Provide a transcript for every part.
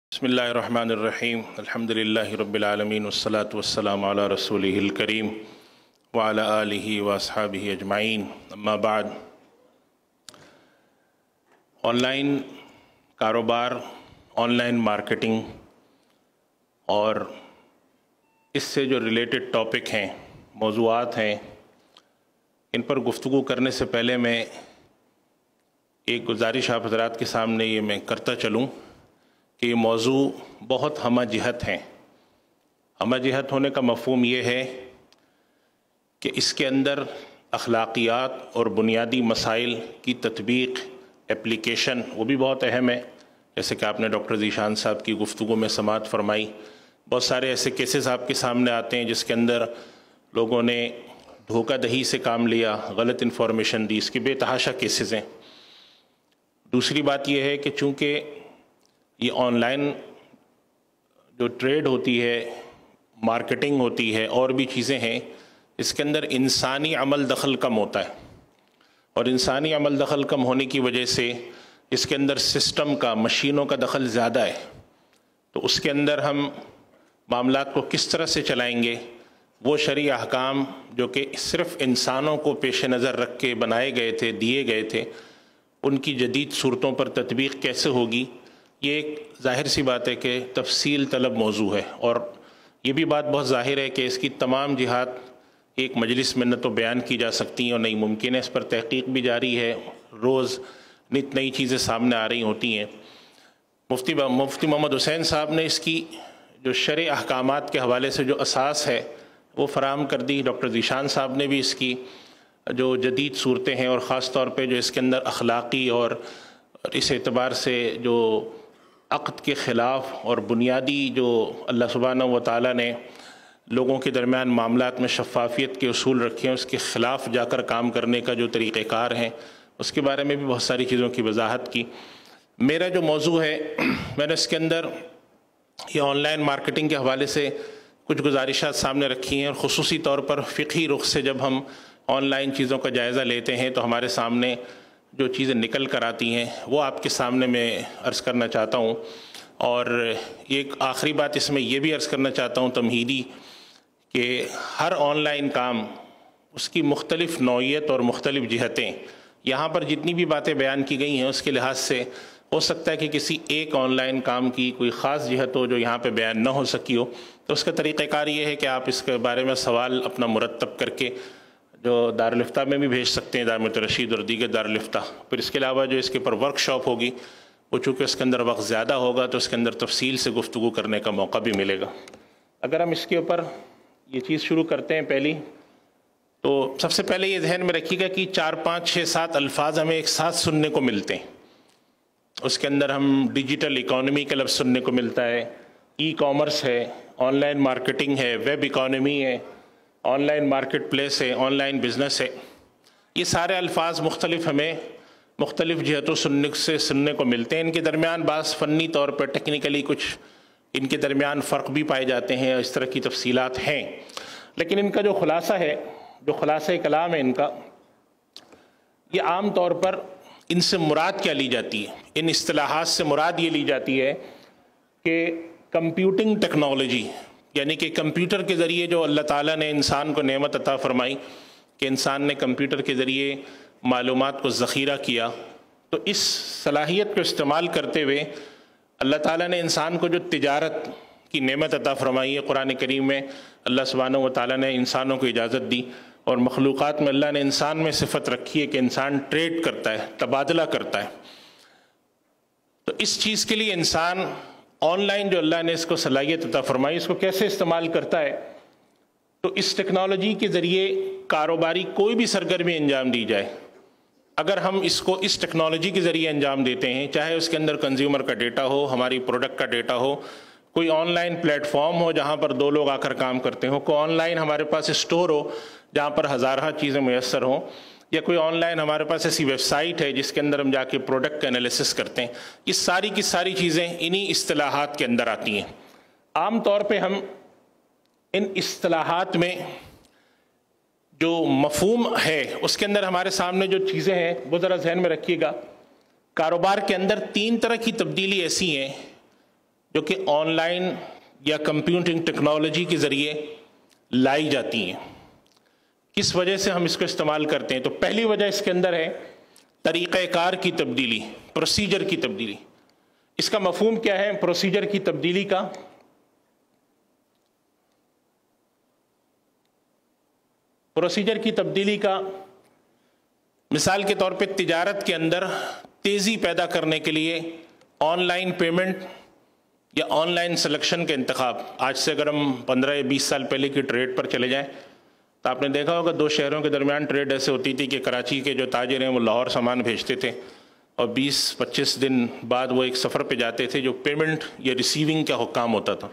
بسم اللہ الرحمن الرحیم الحمد للہ رب العالمین والصلاة والسلام علی رسولہ الکریم وعلی آلہ واصحابہ اجمعین اما بعد۔ آن لائن کاروبار، آن لائن مارکیٹنگ اور اس سے جو ریلیٹڈ ٹاپک ہیں، موضوعات ہیں، ان پر گفتگو کرنے سے پہلے میں ایک گزارش آپ حضرات کے سامنے یہ میں کرتا چلوں کہ یہ موضوع بہت ہمہ جہت ہیں۔ ہمہ جہت ہونے کا مفہوم یہ ہے کہ اس کے اندر اخلاقیات اور بنیادی مسائل کی تطبیق، اپلیکیشن وہ بھی بہت اہم ہے، جیسے کہ آپ نے ڈاکٹر ذیشان صاحب کی گفتگو میں سماعت فرمائی۔ بہت سارے ایسے کیسز آپ کے سامنے آتے ہیں جس کے اندر لوگوں نے دھوکہ دہی سے کام لیا، غلط انفارمیشن دی، اس کے بے تحاشا کیسز ہیں۔ دوسری بات یہ ہے کہ چونکہ یہ آن لائن جو ٹریڈ ہوتی ہے، مارکیٹنگ ہوتی ہے، اور بھی چیزیں ہیں، اس کے اندر انسانی عمل دخل کم ہوتا ہے، اور انسانی عمل دخل کم ہونے کی وجہ سے اس کے اندر سسٹم کا، مشینوں کا دخل زیادہ ہے۔ تو اس کے اندر ہم معاملات کو کس طرح سے چلائیں گے، وہ شرعی احکام جو کہ صرف انسانوں کو پیش نظر رکھ کے بنائے گئے تھے، دیے گئے تھے، ان کی جدید صورتوں پر تطبیق کیسے ہوگی، یہ ایک ظاہر سی بات ہے کہ تفصیل طلب موضوع ہے، اور یہ بھی بات بہت ظاہر ہے کہ اس کی تمام جہات ایک مجلس میں نہ تو بیان کی جا سکتی ہیں اور نہیں ممکن ہے۔ اس پر تحقیق بھی جاری ہے، روز نت نئی چیزیں سامنے آ رہی ہوتی ہیں۔ مفتی محمد حسین صاحب نے اس کی جو شرع احکامات کے حوالے سے جو اساس ہے وہ فراہم کر دی۔ ڈاکٹر ذیشان صاحب نے بھی اس کی جو جدید صورتیں ہیں، اور خاص طور پہ جو اس کے اندر اخلاقی اور اس اعتبار سے جو عقد کے خلاف اور بنیادی جو اللہ سبحانہ و تعالیٰ نے لوگوں کے درمیان معاملات میں شفافیت کے اصول رکھے ہیں، اس کے خلاف جا کر کام کرنے کا جو طریقہ کار ہیں، اس کے بارے میں بھی بہت ساری چیزوں کی وضاحت کی۔ میرا جو موضوع ہے، میں نے اس کے اندر یہ آن لائن مارکیٹنگ کے حوالے سے کچھ گزارشات سامنے رکھی ہیں، اور خصوصی طور پر فقہی رخ سے جب ہم آن لائن چیزوں کا جائزہ لیتے ہیں تو ہمارے سامنے جو چیزیں نکل کر آتی ہیں وہ آپ کے سامنے میں عرض کرنا چاہتا ہوں۔ اور ایک آخری بات اس میں یہ بھی عرض کرنا چاہتا ہوں تمہیدی، کہ ہر آن لائن کام، اس کی مختلف نوعیت اور مختلف جہتیں، یہاں پر جتنی بھی باتیں بیان کی گئی ہیں اس کے لحاظ سے ہو سکتا ہے کہ کسی ایک آن لائن کام کی کوئی خاص جہت ہو جو یہاں پہ بیان نہ ہو سکی ہو، تو اس کا طریقہ کار یہ ہے کہ آپ اس کے بارے میں سوال اپنا مرتب کر کے جو دارالفتہ میں بھی بھیج سکتے ہیں، دارالمعہد رشید اور دیگر دارالفتہ۔ پھر اس کے علاوہ جو اس کے پر ورک شاپ ہوگی، وہ چونکہ اس کے اندر وقت زیادہ ہوگا تو اس کے اندر تفصیل سے گفتگو کرنے کا موقع بھی ملے گا۔ اگر ہم اس کے اوپر یہ چیز شروع کرتے ہیں پہلی، تو سب سے پہلے یہ ذہن میں رکھیے گا کہ 4 5 6 7 الفاظ ہمیں ایک ساتھ سننے کو ملتے ہیں۔ اس کے اندر ہم ڈیجیٹل اکانومی کا لفظ سننے کو ملتا ہے، ای کامرس ہے، آن لائن مارکیٹنگ ہے، ویب اکانومی ہے، آن لائن مارکیٹ پلیس ہے، آن لائن بزنس ہے۔ یہ سارے الفاظ مختلف ہمیں مختلف جہتوں سے سننے کو ملتے ہیں۔ ان کے درمیان بعض فنی طور پر ٹیکنیکلی کچھ ان کے درمیان فرق بھی پائے جاتے ہیں، اس طرح کی تفصیلات ہیں، لیکن ان کا جو خلاصہ ہے، جو خلاصہ کلام ہے ان کا، یہ عام طور پر ان سے مراد کیا لی جاتی ہے، ان اصطلاحات سے مراد یہ لی جاتی ہے کہ کمپیوٹنگ ٹیکنالوجی، یعنی کہ کمپیوٹر کے ذریعے جو اللہ تعالیٰ نے انسان کو نعمت عطا فرمائی کہ انسان نے کمپیوٹر کے ذریعے معلومات کو ذخیرہ کیا، تو اس صلاحیت کو استعمال کرتے ہوئے اللہ تعالیٰ نے انسان کو جو تجارت کی نعمت عطا فرمائی ہے، قرآن کریم میں اللہ سبحانہ و تعالیٰ نے انسانوں کو اجازت دی، اور مخلوقات میں اللہ نے انسان میں صفت رکھی ہے کہ انسان ٹریڈ کرتا ہے، تبادلہ کرتا ہے۔ تو اس چیز کے لیے انسان آن لائن جو اللہ نے اس کو صلاحیت عطا فرمائی، اس کو کیسے استعمال کرتا ہے؟ تو اس ٹیکنالوجی کے ذریعے کاروباری کوئی بھی سرگرمی انجام دی جائے، اگر ہم اس کو اس ٹیکنالوجی کے ذریعے انجام دیتے ہیں، چاہے اس کے اندر کنزیومر کا ڈیٹا ہو، ہماری پروڈکٹ کا ڈیٹا ہو، کوئی آن لائن پلیٹ فارم ہو جہاں پر 2 لوگ آ کر کام کرتے ہوں، کوئی آن لائن ہمارے پاس اسٹور ہو جہاں پر ہزارہ چیزیں میسر ہوں، یا کوئی آن لائن ہمارے پاس ایسی ویب سائٹ ہے جس کے اندر ہم جا کے پروڈکٹ کا انالیسس کرتے ہیں، یہ ساری کی ساری چیزیں انہی اصطلاحات کے اندر آتی ہیں۔ عام طور پہ ہم ان اصطلاحات میں جو مفہوم ہے اس کے اندر ہمارے سامنے جو چیزیں ہیں وہ ذرا ذہن میں رکھیے گا۔ کاروبار کے اندر 3 طرح کی تبدیلی ایسی ہیں جو کہ آن لائن یا کمپیوٹنگ ٹیکنالوجی کے ذریعے لائی جاتی ہیں. کس وجہ سے ہم اس کو استعمال کرتے ہیں؟ تو پہلی وجہ اس کے اندر ہے طریقہ کار کی تبدیلی، پروسیجر کی تبدیلی. اس کا مفہوم کیا ہے پروسیجر کی تبدیلی کا؟ پروسیجر کی تبدیلی کا مثال کے طور پہ تجارت کے اندر تیزی پیدا کرنے کے لیے آن لائن پیمنٹ یا آن لائن سلیکشن کا انتخاب. آج سے اگر ہم 15 یا 20 سال پہلے کی ٹریڈ پر چلے جائیں تو آپ نے دیکھا ہوگا 2 شہروں کے درمیان ٹریڈ ایسے ہوتی تھی کہ کراچی کے جو تاجر ہیں وہ لاہور سامان بھیجتے تھے اور 20-25 دن بعد وہ ایک سفر پہ جاتے تھے جو پیمنٹ یا ریسیونگ کا کام ہوتا تھا.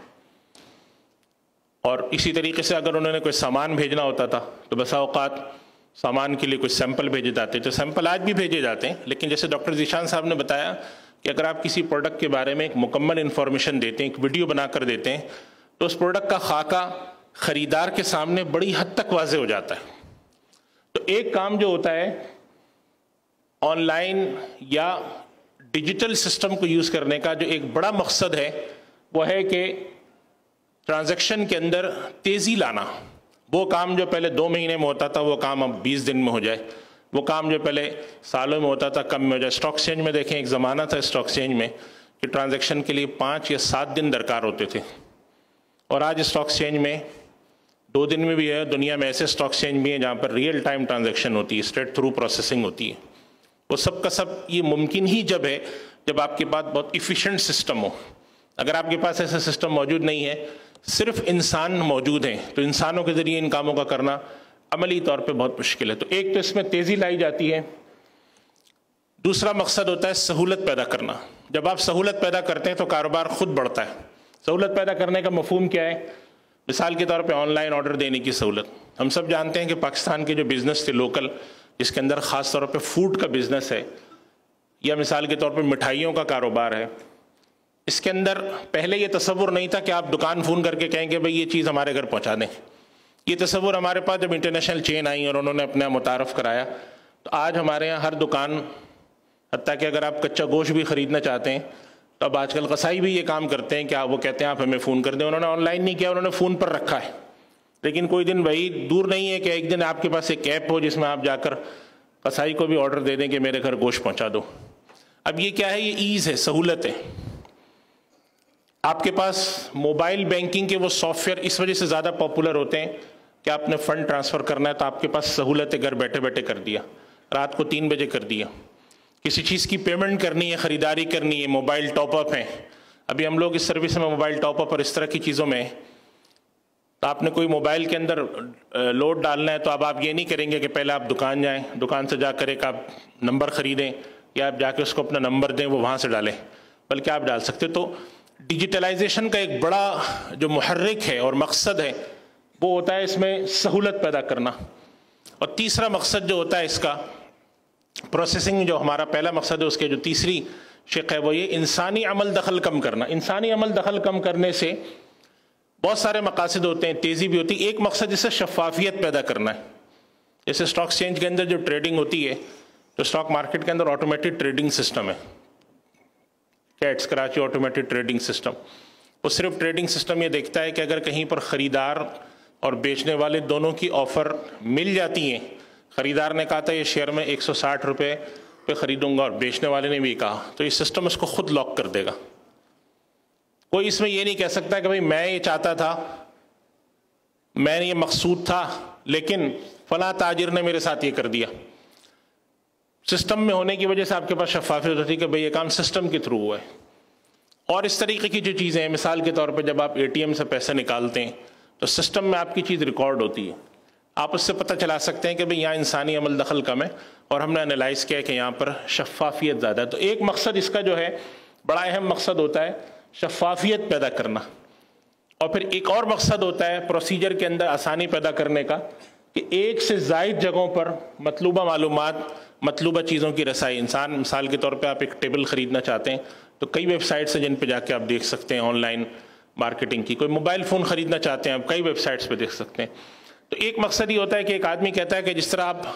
اور اسی طریقے سے اگر انہوں نے کوئی سامان بھیجنا ہوتا تھا تو بسا اوقات سامان کے لیے کوئی سیمپل بھیجے جاتے تھے. سیمپل آج بھی بھیجے جاتے ہیں، لیکن جیسے ڈاکٹر ذیشان صاحب نے بتایا کہ اگر آپ کسی پروڈکٹ کے بارے میں ایک مکمل انفارمیشن دیتے ہیں، ایک ویڈیو بنا کر دیتے ہیں، تو اس پروڈکٹ کا خاکہ خریدار کے سامنے بڑی حد تک واضح ہو جاتا ہے. تو ایک کام جو ہوتا ہے آن لائن یا ڈیجیٹل سسٹم کو یوز کرنے کا، جو ایک بڑا مقصد ہے وہ ہے کہ ٹرانزیکشن کے اندر تیزی لانا. وہ کام جو پہلے 2 مہینے میں ہوتا تھا وہ کام اب 20 دن میں ہو جائے. وہ کام جو پہلے سالوں میں ہوتا تھا کم میں ہو جائے. اسٹاک ایکسچینج میں دیکھیں، ایک زمانہ تھا اسٹاک ایکسچینج میں کہ ٹرانزیکشن کے لیے 5 یا 7 دن درکار ہوتے تھے، اور آج اسٹاک ایکسچینج میں 2 دن میں بھی ہے. دنیا میں ایسے اسٹاک ایکسچینج بھی ہیں جہاں پر ریئل ٹائم ٹرانزیکشن ہوتی ہے، اسٹریٹ تھرو پروسیسنگ ہوتی ہے. وہ سب کا سب یہ ممکن ہی جب ہے جب آپ کے پاس بہت ایفیشنٹ سسٹم ہو. اگر آپ کے پاس ایسا سسٹم موجود نہیں ہے، صرف انسان موجود ہیں، تو انسانوں کے ذریعے ان کاموں کا کرنا عملی طور پہ بہت مشکل ہے. تو ایک تو اس میں تیزی لائی جاتی ہے. دوسرا مقصد ہوتا ہے سہولت پیدا کرنا. جب آپ سہولت پیدا کرتے ہیں تو کاروبار خود بڑھتا ہے. سہولت پیدا کرنے کا مفہوم کیا ہے؟ مثال کے طور پہ آن لائن آرڈر دینے کی سہولت. ہم سب جانتے ہیں کہ پاکستان کے جو بزنس تھے لوکل، جس کے اندر خاص طور پہ فوڈ کا بزنس ہے یا مثال کے طور پہ مٹھائیوں کا کاروبار ہے، اس کے اندر پہلے یہ تصور نہیں تھا کہ آپ دکان فون کر کے کہیں کہ بھئی یہ چیز ہمارے گھر پہنچا دیں. یہ تصور ہمارے پاس جب انٹرنیشنل چین آئی اور انہوں نے اپنا متعارف کرایا، تو آج ہمارے یہاں ہر دکان، حتیٰ کہ اگر آپ کچا گوشت بھی خریدنا چاہتے ہیں تو اب آج کل قصائی بھی یہ کام کرتے ہیں کہ وہ کہتے ہیں آپ ہمیں فون کر دیں. انہوں نے آن لائن نہیں کیا، انہوں نے فون پر رکھا ہے. لیکن کوئی دن وہی دور نہیں ہے کہ ایک دن آپ کے پاس ایک ایپ ہو جس میں آپ جا کر قصائی کو بھی آرڈر دے دیں کہ میرے گھر گوشت پہنچا دو. اب یہ کیا ہے؟ یہ ایز ہے، سہولت ہے. آپ کے پاس موبائل بینکنگ کے وہ سافٹ ویئر اس وجہ سے زیادہ پاپولر ہوتے ہیں کہ آپ نے فنڈ ٹرانسفر کرنا ہے تو آپ کے پاس سہولت ہے، گھر بیٹھے بیٹھے کر دیا، رات کو 3 بجے کر دیا. کسی چیز کی پیمنٹ کرنی ہے، خریداری کرنی ہے، موبائل ٹاپ اپ ہیں. ابھی ہم لوگ اس سروس میں موبائل ٹاپ اپ اور اس طرح کی چیزوں میں، تو آپ نے کوئی موبائل کے اندر لوڈ ڈالنا ہے تو اب آپ یہ نہیں کریں گے کہ پہلے آپ دکان جائیں، دکان سے جا کر ایک آپ نمبر خریدیں یا آپ جا کے اس کو اپنا نمبر دیں وہ وہاں سے ڈالیں، بلکہ آپ ڈال سکتے. تو ڈیجیٹلائزیشن کا ایک بڑا جو محرک ہے اور مقصد ہے وہ ہوتا ہے اس میں سہولت پیدا کرنا. اور تیسرا مقصد جو ہوتا ہے اس کا پروسیسنگ، جو ہمارا پہلا مقصد ہے اس کے جو تیسری شق ہے وہ یہ انسانی عمل دخل کم کرنا. انسانی عمل دخل کم کرنے سے بہت سارے مقاصد ہوتے ہیں، تیزی بھی ہوتی ہے. ایک مقصد جس سے شفافیت پیدا کرنا ہے. جیسے اسٹاک ایکسچینج کے اندر جو ٹریڈنگ ہوتی ہے تو اسٹاک مارکیٹ کے اندر آٹومیٹڈ ٹریڈنگ سسٹم ہے، KATS Karachi automated trading system. وہ صرف ٹریڈنگ سسٹم یہ دیکھتا ہے کہ اگر کہیں پر خریدار اور بیچنے والے دونوں کی آفر مل جاتی ہیں، خریدار نے کہا تھا یہ شیئر میں 160 روپے پہ خریدوں گا اور بیچنے والے نے بھی کہا، تو یہ سسٹم اس کو خود لاک کر دے گا. کوئی اس میں یہ نہیں کہہ سکتا کہ بھئی میں یہ چاہتا تھا، میں نے یہ مقصود تھا، لیکن فلاں تاجر نے میرے ساتھ یہ کر دیا. سسٹم میں ہونے کی وجہ سے آپ کے پاس شفافیت ہوتی ہے کہ بھئی یہ کام سسٹم کے تھرو ہوا ہے. اور اس طریقے کی جو چیزیں ہیں، مثال کے طور پہ جب آپ ATM سے پیسے نکالتے ہیں تو سسٹم میں آپ کی چیز ریکارڈ ہوتی ہے. آپ اس سے پتہ چلا سکتے ہیں کہ بھئی یہاں انسانی عمل دخل کم ہے اور ہم نے انالائز کیا کہ یہاں پر شفافیت زیادہ ہے. تو ایک مقصد اس کا جو ہے بڑا اہم مقصد ہوتا ہے شفافیت پیدا کرنا. اور پھر ایک اور مقصد ہوتا ہے پروسیجر کے اندر آسانی پیدا کرنے کا کہ ایک سے زائد جگہوں پر مطلوبہ معلومات، مطلوبہ چیزوں کی رسائی. انسان مثال کے طور پہ آپ ایک ٹیبل خریدنا چاہتے ہیں تو کئی ویب سائٹس ہیں جن پہ جا کے آپ دیکھ سکتے ہیں آن لائن مارکیٹنگ کی. کوئی موبائل فون خریدنا چاہتے ہیں آپ کئی ویب سائٹس پہ دیکھ سکتے ہیں. تو ایک مقصد یہ ہوتا ہے کہ ایک آدمی کہتا ہے کہ جس طرح آپ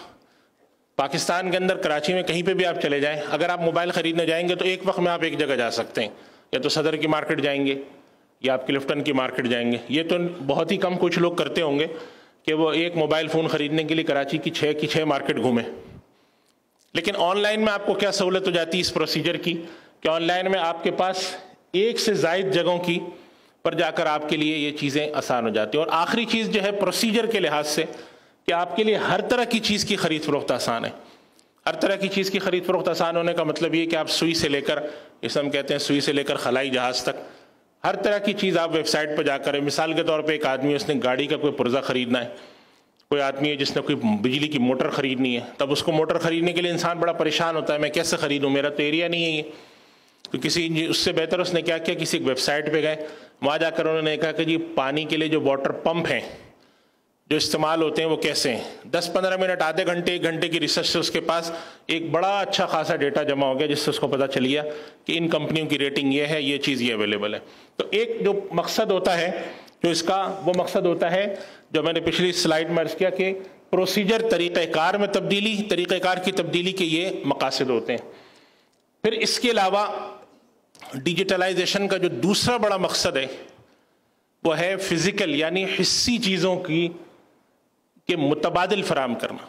پاکستان کے اندر کراچی میں کہیں پہ بھی آپ چلے جائیں، اگر آپ موبائل خریدنے جائیں گے تو ایک وقت میں آپ ایک جگہ جا سکتے ہیں. یا تو صدر کی مارکیٹ جائیں گے یا آپ کلفٹن کی مارکیٹ جائیں گے. یہ تو بہت ہی کم کچھ لوگ کرتے ہوں گے کہ وہ ایک موبائل فون خریدنے کے لیے کراچی کی 6 مارکیٹ گھومیں. لیکن آن لائن میں آپ کو کیا سہولت ہو جاتی ہے اس پروسیجر کی کہ آن لائن میں آپ کے پاس ایک سے زائد جگہوں کی پر جا کر آپ کے لیے یہ چیزیں آسان ہو جاتی ہیں. اور آخری چیز جو ہے پروسیجر کے لحاظ سے کہ آپ کے لیے ہر طرح کی چیز کی خرید فروخت آسان ہے. ہر طرح کی چیز کی خرید فروخت آسان ہونے کا مطلب یہ کہ آپ سوئی سے لے کر، جسے ہم کہتے ہیں سوئی سے لے کر خلائی جہاز تک، ہر طرح کی چیز آپ ویب سائٹ پہ جا کر. مثال کے طور پہ ایک آدمی اس نے گاڑی کا کوئی پرزہ خریدنا ہے، کوئی آدمی ہے جس نے کوئی بجلی کی موٹر خریدنی ہے، تب اس کو موٹر خریدنے کے لیے انسان بڑا پریشان ہوتا ہے، میں کیسے خریدوں، میرا تو ایریا نہیں ہے یہ. تو اس سے بہتر اس نے کیا کسی ایک ویب سائٹ پہ گئے، وہاں جا کر انہوں نے کہا کہ جی پانی کے لیے جو واٹر پمپ ہیں جو استعمال ہوتے ہیں وہ کیسے ہیں. 10-15 منٹ، آدھے گھنٹے، 1 گھنٹے کی ریسرچ سے اس کے پاس ایک بڑا اچھا خاصا ڈیٹا جمع ہو گیا جس سے اس کو پتہ چل گیا کہ ان کمپنیوں کی ریٹنگ یہ ہے، یہ چیز یہ اویلیبل ہے. تو ایک جو مقصد ہوتا ہے جو اس کا، وہ مقصد ہوتا ہے جو میں نے پچھلی سلائیڈ میں عرض کیا کہ پروسیجر، طریقہ کار میں تبدیلی، طریقہ کار کی تبدیلی کے یہ مقاصد ہوتے ہیں. پھر اس کے علاوہ ڈیجیٹلائزیشن کا جو دوسرا بڑا مقصد ہے وہ ہے فزیکل یعنی حسی چیزوں کی کہ متبادل فراہم کرنا.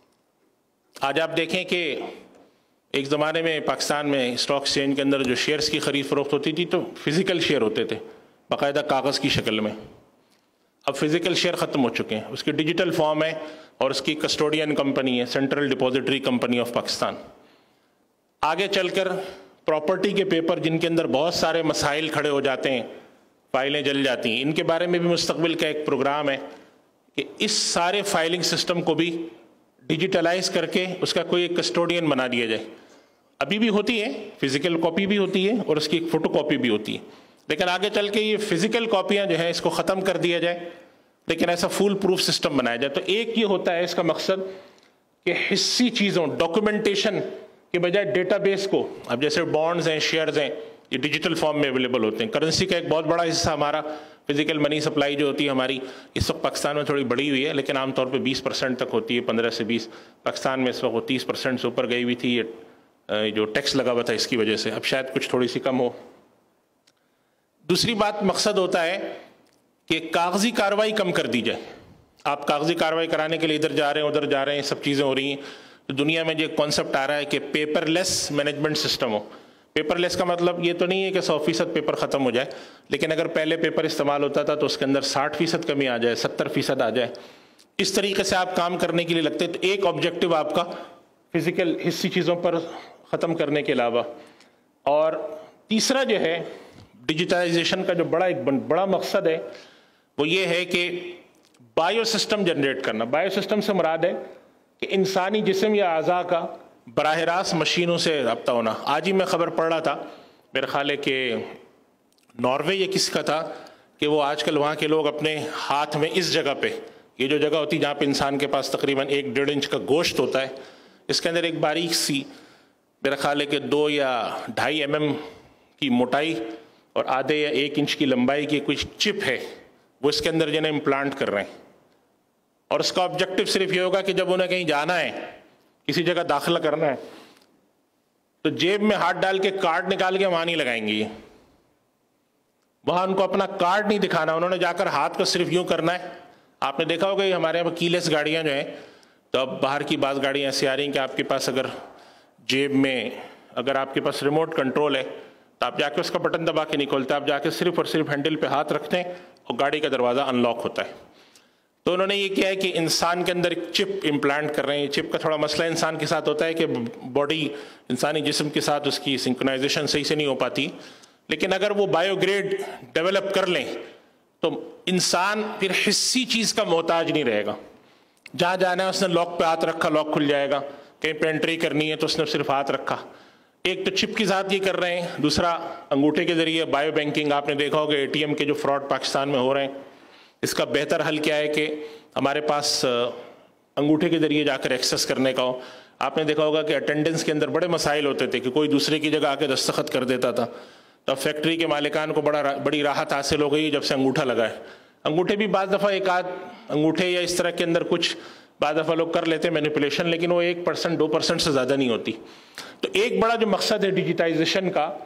آج آپ دیکھیں کہ ایک زمانے میں پاکستان میں اسٹاک ایکسچینج کے اندر جو شیئرز کی خرید فروخت ہوتی تھی تو فزیکل شیئر ہوتے تھے باقاعدہ کاغذ کی شکل میں. اب فزیکل شیئر ختم ہو چکے ہیں، اس کی ڈیجیٹل فارم ہے اور اس کی کسٹوڈین کمپنی ہے central depository company of Pakistan. آگے چل کر پراپرٹی کے پیپر جن کے اندر بہت سارے مسائل کھڑے ہو جاتے ہیں، فائلیں جل جاتی ہیں، ان کے بارے میں بھی مستقبل کا ایک پروگرام ہے کہ اس سارے فائلنگ سسٹم کو بھی ڈیجیٹلائز کر کے اس کا کوئی ایک کسٹوڈین بنا دیا جائے. ابھی بھی ہوتی ہے، فزیکل کاپی بھی ہوتی ہے اور اس کی ایک فوٹو کاپی بھی ہوتی ہے، لیکن آگے چل کے یہ فزیکل کاپیاں جو ہیں اس کو ختم کر دیا جائے لیکن ایسا فول پروف سسٹم بنایا جائے. تو ایک یہ ہوتا ہے اس کا مقصد کہ حسی چیزوں، ڈاکومنٹیشن کے بجائے ڈیٹا بیس کو، اب جیسے بانڈز ہیں، شیئرز ہیں، یہ ڈیجیٹل فارم میں اویلیبل ہوتے ہیں. کرنسی کا ایک بہت بڑا حصہ ہمارا فزیکل منی سپلائی جو ہوتی ہے ہماری اس وقت پاکستان میں تھوڑی بڑی ہوئی ہے لیکن عام طور پہ 20% تک ہوتی ہے، 15 سے 20. پاکستان میں اس وقت 30% سے اوپر گئی ہوئی تھی، یہ جو ٹیکس لگا ہوا تھا اس کی وجہ سے، اب شاید کچھ تھوڑی سی کم ہو. دوسری بات مقصد ہوتا ہے کہ کاغذی کارروائی کم کر دی جائے. آپ کاغذی کارروائی کرانے کے لیے ادھر جا رہے ہیں ادھر جا رہے ہیں، سب چیزیں ہو رہی ہیں. تو دنیا میں جو کانسیپٹ آ رہا ہے کہ پیپر لیس مینجمنٹ سسٹم ہو. پیپر لیس کا مطلب یہ تو نہیں ہے کہ 100% پیپر ختم ہو جائے، لیکن اگر پہلے پیپر استعمال ہوتا تھا تو اس کے اندر 60% کمی آ جائے، 70% آ جائے. اس طریقے سے آپ کام کرنے کے لیے لگتے ہیں. تو ایک آبجیکٹو آپ کا فزیکل حسی چیزوں پر ختم کرنے کے علاوہ. اور تیسرا جو ہے ڈیجیٹائزیشن کا جو ایک بڑا مقصد ہے وہ یہ ہے کہ بایو سسٹم جنریٹ کرنا. بایو سسٹم سے مراد ہے کہ انسانی جسم یا اعضاء کا براہ راست مشینوں سے رابطہ ہونا. آج ہی میں خبر پڑھ رہا تھا، میرے خیال ہے کہ ناروے یا کس کا تھا کہ وہ آج کل وہاں کے لوگ اپنے ہاتھ میں اس جگہ پہ، یہ جو جگہ ہوتی ہے جہاں پہ انسان کے پاس تقریباً 1-1.5 انچ کا گوشت ہوتا ہے، اس کے اندر ایک باریک سی میرا خیال ہے کہ 2 یا 2.5 mm کی موٹائی اور آدھے یا 1 انچ کی لمبائی کی کچھ چپ ہے، وہ اس کے اندر جنہیں امپلانٹ کر رہے ہیں. اور اس کا آبجیکٹو صرف یہ ہوگا کہ جب انہیں کہیں جانا ہے، کسی جگہ داخلہ کرنا ہے، تو جیب میں ہاتھ ڈال کے کارڈ نکال کے وہاں نہیں لگائیں گے. وہاں ان کو اپنا کارڈ نہیں دکھانا، انہوں نے جا کر ہاتھ کو صرف یوں کرنا ہے. آپ نے دیکھا ہوگا ہمارے یہاں کیلیس گاڑیاں جو ہیں، تو اب باہر کی بعض گاڑیاں ایسی آ رہی ہیں کہ آپ کے پاس اگر جیب میں اگر آپ کے پاس ریموٹ کنٹرول ہے تو آپ جا کے اس کا بٹن دبا کے نہیں کھولتے، آپ جا کے صرف اور صرف ہینڈل پہ ہاتھ رکھتے ہیں اور گاڑی کا دروازہ ان لاک ہوتا ہے. تو انہوں نے یہ کیا ہے کہ انسان کے اندر ایک چپ امپلانٹ کر رہے ہیں. چپ کا تھوڑا مسئلہ انسان کے ساتھ ہوتا ہے کہ باڈی انسانی جسم کے ساتھ اس کی سنکرونائزیشن صحیح سے نہیں ہو پاتی، لیکن اگر وہ بایو گریڈ ڈیولپ کر لیں تو انسان پھر حسی چیز کا محتاج نہیں رہے گا. جہاں جانا ہے اس نے لاک پہ ہاتھ رکھا، لاک کھل جائے گا. کہیں پہ انٹری کرنی ہے تو اس نے صرف ہاتھ رکھا. ایک تو چپ کے ساتھ یہ کر رہے ہیں، دوسرا انگوٹھے کے ذریعے بایو بینکنگ. آپ نے دیکھا ہوگا ATM کے جو فراڈ پاکستان میں ہو رہے ہیں، اس کا بہتر حل کیا ہے کہ ہمارے پاس انگوٹھے کے ذریعے جا کر ایکسیس کرنے کا ہو. آپ نے دیکھا ہوگا کہ اٹینڈنس کے اندر بڑے مسائل ہوتے تھے کہ کوئی دوسرے کی جگہ آ کے دستخط کر دیتا تھا. تو فیکٹری کے مالکان کو بڑی راحت حاصل ہو گئی جب سے انگوٹھا لگا ہے. انگوٹھے بھی بعض دفعہ ایک آدھ انگوٹھے یا اس طرح کے اندر کچھ بعض دفعہ لوگ کر لیتے ہیں مینیپولیشن، لیکن وہ 1% 2% سے زیادہ نہیں ہوتی. تو ایک بڑا جو مقصد ہے ڈیجیٹائزیشن کا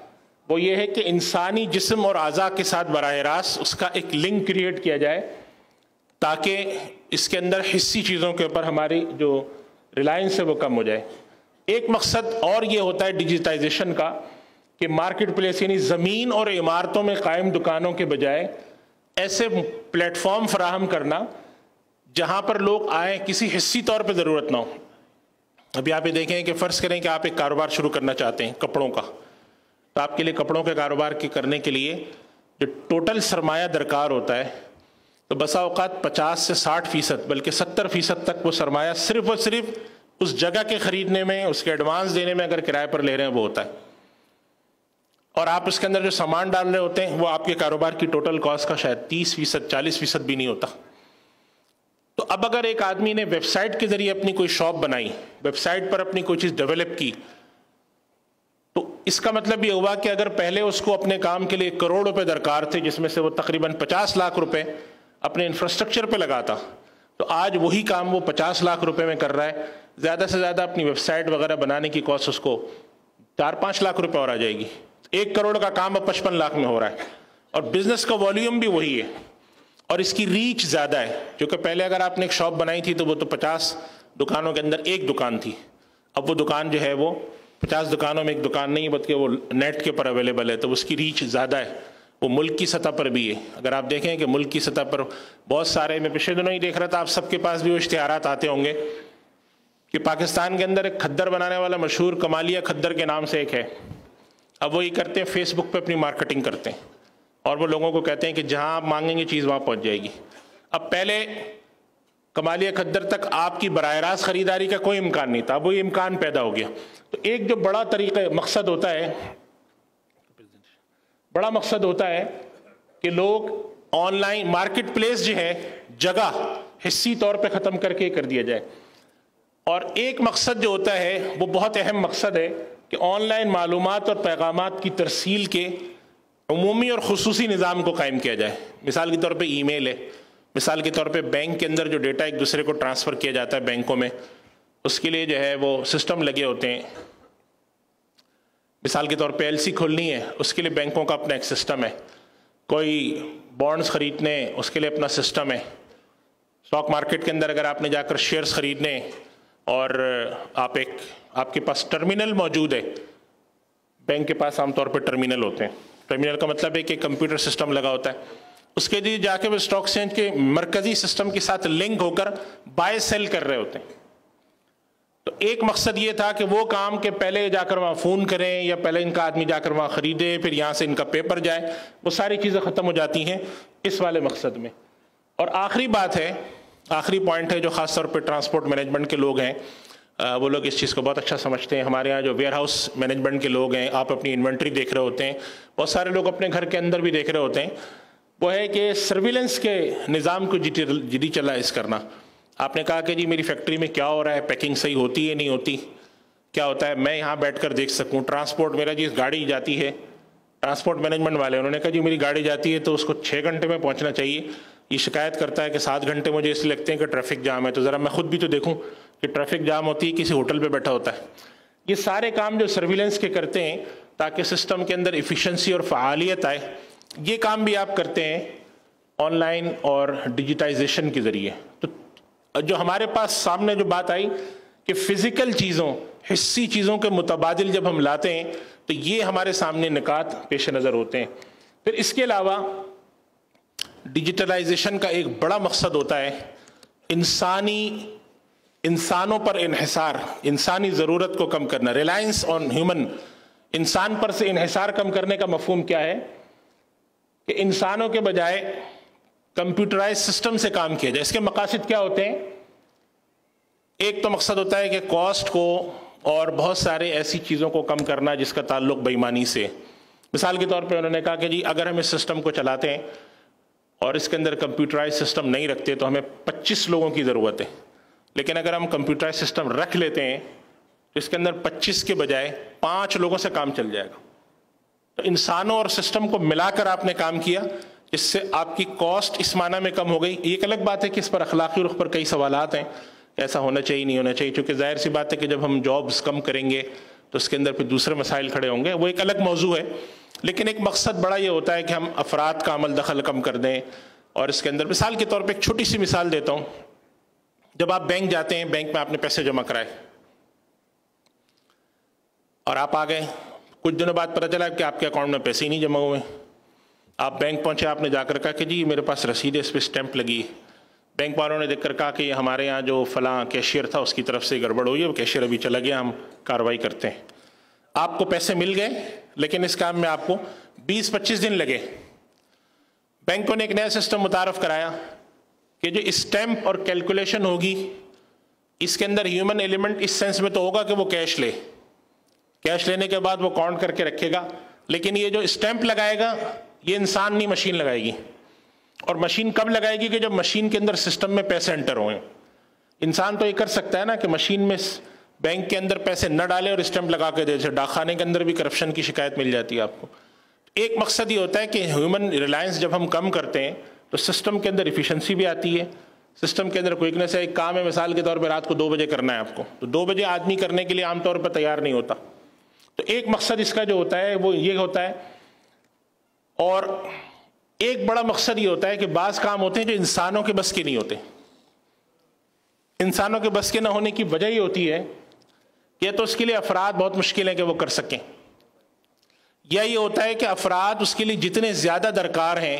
وہ یہ ہے کہ انسانی جسم اور اعضاء کے ساتھ براہ راست اس کا ایک لنک کریٹ کیا جائے تاکہ اس کے اندر حصی چیزوں کے اوپر ہماری جو ریلائنس ہے وہ کم ہو جائے۔ ایک مقصد اور یہ ہوتا ہے ڈیجیٹائزیشن کا کہ مارکیٹ پلیس یعنی زمین اور عمارتوں میں قائم دکانوں کے بجائے ایسے پلیٹ فارم فراہم کرنا جہاں پر لوگ آئیں، کسی حصی طور پہ ضرورت نہ ہو۔ ابھی آپ یہ دیکھیں کہ فرض کریں کہ آپ ایک کاروبار شروع کرنا چاہتے ہیں کپڑوں کا، تو آپ کے لیے کپڑوں کے کاروبار کے کرنے کے لیے جو ٹوٹل سرمایہ درکار ہوتا ہے تو بسا اوقات 50 سے 60% بلکہ 70% تک وہ سرمایہ صرف اور صرف اس جگہ کے خریدنے میں، اس کے ایڈوانس دینے میں اگر کرائے پر لے رہے ہیں وہ ہوتا ہے، اور آپ اس کے اندر جو سامان ڈال رہے ہوتے ہیں وہ آپ کے کاروبار کی ٹوٹل کاسٹ کا شاید 30%، 40% بھی نہیں ہوتا۔ تو اب اگر ایک آدمی نے ویب سائٹ کے ذریعے اپنی کوئی شاپ بنائی، ویب سائٹ پر اپنی کوئی چیز ڈیولپ کی، تو اس کا مطلب یہ ہوا کہ اگر پہلے اس کو اپنے کام کے لیے 1 کروڑ روپے درکار تھے جس میں سے وہ تقریباً 50 لاکھ روپے اپنے انفراسٹرکچر پہ لگاتا، تو آج وہی کام وہ 50 لاکھ روپے میں کر رہا ہے۔ زیادہ سے زیادہ اپنی ویب سائٹ وغیرہ بنانے کی کاسٹ اس کو 4-5 لاکھ روپے اور آ جائے گی۔ 1 کروڑ کا کام اب 55 لاکھ میں ہو رہا ہے، اور بزنس کا والیوم بھی وہی ہے اور اس کی ریچ زیادہ ہے، کیونکہ پہلے اگر آپ نے ایک شاپ بنائی تھی تو وہ تو 50 دکانوں کے اندر ایک دکان تھی، اب وہ دکان جو ہے وہ 50 دکانوں میں ایک دکان نہیں بلکہ وہ نیٹ کے پر اویلیبل ہے، تو اس کی ریچ زیادہ ہے، وہ ملک کی سطح پر بھی ہے۔ اگر آپ دیکھیں کہ ملک کی سطح پر بہت سارے، میں پچھلے دنوں ہی دیکھ رہا تھا، آپ سب کے پاس بھی وہ اشتہارات آتے ہوں گے کہ پاکستان کے اندر ایک کھدر بنانے والا مشہور کمالیہ کھدر کے نام سے ایک ہے، اب وہ یہ کرتے ہیں فیس بک پہ اپنی مارکیٹنگ کرتے ہیں اور وہ لوگوں کو کہتے ہیں کہ جہاں آپ مانگیں گے چیز وہاں پہنچ جائے گی۔ اب پہلے کمالیہ کھدر تک آپ کی براہ راست خریداری کا کوئی امکان نہیں تھا، اب وہ یہ امکان پیدا ہو گیا۔ تو ایک جو بڑا مقصد ہوتا ہے کہ لوگ آن لائن مارکیٹ پلیس جو ہے جگہ حصی طور پہ ختم کر کے کر دیا جائے، اور ایک مقصد جو ہوتا ہے وہ بہت اہم مقصد ہے کہ آن لائن معلومات اور پیغامات کی ترسیل کے عمومی اور خصوصی نظام کو قائم کیا جائے۔ مثال کے طور پہ ای میل ہے، مثال کے طور پہ بینک کے اندر جو ڈیٹا ایک دوسرے کو ٹرانسفر کیا جاتا ہے بینکوں میں، اس کے لیے جو ہے وہ سسٹم لگے ہوتے ہیں۔ مثال کے طور پہ ایل سی کھولنی ہے، اس کے لیے بینکوں کا اپنا ایک سسٹم ہے، کوئی بانڈز خریدنے اس کے لیے اپنا سسٹم ہے، اسٹاک مارکیٹ کے اندر اگر آپ نے جا کر شیئرز خریدنے اور آپ کے پاس ٹرمینل موجود ہے، بینک کے پاس عام طور پہ ٹرمینل ہوتے ہیں، ٹرمینل کا مطلب ہے کہ کمپیوٹر سسٹم لگا ہوتا ہے، اس کے لیے جا کے وہ اسٹاک ایکسچینج کے مرکزی سسٹم کے ساتھ لنک ہو کر بائی سیل کر رہے ہوتے ہیں۔ تو ایک مقصد یہ تھا کہ وہ کام کہ پہلے جا کر وہاں فون کریں یا پہلے ان کا آدمی جا کر وہاں خریدے، پھر یہاں سے ان کا پیپر جائے، وہ ساری چیزیں ختم ہو جاتی ہیں اس والے مقصد میں۔ اور آخری بات ہے، آخری پوائنٹ ہے جو خاص طور پہ ٹرانسپورٹ مینجمنٹ کے لوگ ہیں، وہ لوگ اس چیز کو بہت اچھا سمجھتے ہیں۔ ہمارے ہاں جو ویئر ہاؤس مینجمنٹ کے لوگ ہیں، آپ اپنی انوینٹری دیکھ رہے ہوتے ہیں، بہت سارے لوگ اپنے گھر کے اندر بھی دیکھ رہے ہوتے ہیں، وہ ہے کہ سرویلنس کے نظام کو ڈیجیٹلائز کرنا۔ آپ نے کہا کہ جی میری فیکٹری میں کیا ہو رہا ہے، پیکنگ صحیح ہوتی ہے نہیں ہوتی، کیا ہوتا ہے، میں یہاں بیٹھ کر دیکھ سکوں۔ ٹرانسپورٹ میرا جی گاڑی جاتی ہے، ٹرانسپورٹ مینجمنٹ والے انہوں نے کہا جی میری گاڑی جاتی ہے تو اس کو 6 گھنٹے میں پہنچنا چاہیے، یہ شکایت کرتا ہے کہ 7 گھنٹے مجھے اس لیے لگتے ہیں کہ ٹریفک جام ہے، تو ذرا میں خود بھی تو دیکھوں کہ ٹریفک جام ہوتی ہے، کسی ہوٹل پہ بیٹھا ہوتا ہے۔ یہ سارے کام جو سرویلنس کے کرتے ہیں تاکہ سسٹم کے اندر ایفیشنسی اور فعالیت آئے، یہ کام بھی آپ کرتے ہیں آن لائن اور ڈیجیٹائزیشن کے ذریعے۔ تو جو ہمارے پاس سامنے جو بات آئی کہ فزیکل چیزوں، حصی چیزوں کے متبادل جب ہم لاتے ہیں تو یہ ہمارے سامنے نکات پیش نظر ہوتے ہیں۔ پھر اس کے علاوہ ڈیجیٹلائزیشن کا ایک بڑا مقصد ہوتا ہے انسانوں پر انحصار، انسانی ضرورت کو کم کرنا، ریلائنس آن ہیومن، انسان پر سے انحصار کم کرنے کا مفہوم کیا ہے کہ انسانوں کے بجائے کمپیوٹرائز سسٹم سے کام کیا جائے۔ اس کے مقاصد کیا ہوتے ہیں؟ ایک تو مقصد ہوتا ہے کہ کاسٹ کو اور بہت سارے ایسی چیزوں کو کم کرنا جس کا تعلق بے ایمانی سے۔ مثال کے طور پہ انہوں نے کہا کہ جی اگر ہم اس سسٹم کو چلاتے ہیں اور اس کے اندر کمپیوٹرائز سسٹم نہیں رکھتے تو ہمیں 25 لوگوں کی ضرورت ہے، لیکن اگر ہم کمپیوٹرائز سسٹم رکھ لیتے ہیں تو اس کے اندر 25 کے بجائے 5 لوگوں سے کام چل جائے گا۔ تو انسانوں اور سسٹم کو ملا کر آپ نے کام کیا، اس سے آپ کی کاسٹ اس معنی میں کم ہو گئی۔ ایک الگ بات ہے کہ اس پر اخلاقی رخ پر کئی سوالات ہیں، ایسا ہونا چاہیے نہیں ہونا چاہیے، چونکہ ظاہر سی بات ہے کہ جب ہم جابز کم کریں گے تو اس کے اندر پھر دوسرے مسائل کھڑے ہوں گے، وہ ایک الگ موضوع ہے۔ لیکن ایک مقصد بڑا یہ ہوتا ہے کہ ہم افراد کا عمل دخل کم کر دیں. اور اس کے اندر مثال کے طور پہ ایک چھوٹی سی مثال دیتا ہوں. جب آپ بینک جاتے ہیں، بینک میں آپ نے پیسے جمع کرائے اور آپ آ گئے، کچھ دنوں بعد پتہ چلا کہ آپ کے اکاؤنٹ میں پیسے ہی نہیں جمع ہوئے. آپ بینک پہنچے، آپ نے جا کر کہا کہ جی میرے پاس رسید ہے، اس پہ اسٹیمپ لگی. بینک والوں نے دیکھ کر کہا کہ یہ ہمارے یہاں جو فلاں کیشیئر تھا اس کی طرف سے گڑبڑ ہوئی ہے، وہ کیشیئر ابھی چلا گیا، ہم کارروائی کرتے ہیں. آپ کو پیسے مل گئے، لیکن اس کام میں آپ کو 20-25 دن لگے. بینکوں نے ایک نیا سسٹم متعارف کرایا کہ جو اسٹیمپ اور کیلکولیشن ہوگی اس کے اندر ہیومن ایلیمنٹ اس سینس میں تو ہوگا کہ وہ کیش لے، کیش لینے کے بعد وہ کاؤنٹ کر کے رکھے گا، لیکن یہ جو اسٹیمپ لگائے گا یہ انسان نہیں، مشین لگائے گی. اور مشین کب لگائے گی؟ کہ جب مشین کے اندر سسٹم میں پیسے انٹر ہوئے. انسان تو یہ کر سکتا ہے نا کہ مشین میں بینک کے اندر پیسے نہ ڈالے اور اسٹیمپ لگا کے دے. جیسے ڈاک خانے کے اندر بھی کرپشن کی شکایت مل جاتی ہے آپ کو. ایک مقصد یہ ہوتا ہے کہ ہیومن ریلائنس جب ہم کم کرتے ہیں تو سسٹم کے اندر ایفیشنسی بھی آتی ہے، سسٹم کے اندر کوئکنیس ہے. ایک کام ہے مثال کے طور پہ رات کو 2 بجے کرنا ہے آپ کو، تو 2 بجے آدمی کرنے کے لیے عام طور پر تیار نہیں ہوتا. تو ایک مقصد اس کا جو ہوتا ہے وہ یہ ہوتا ہے. اور ایک بڑا مقصد یہ ہوتا ہے کہ بعض کام ہوتے ہیں جو انسانوں کے بس کے نہیں ہوتے. انسانوں کے بس کے نہ ہونے کی وجہ یہ ہوتی ہے کہ تو اس کے لیے افراد بہت مشکل ہے کہ وہ کر سکیں، یا یہ ہوتا ہے کہ افراد اس کے لیے جتنے زیادہ درکار ہیں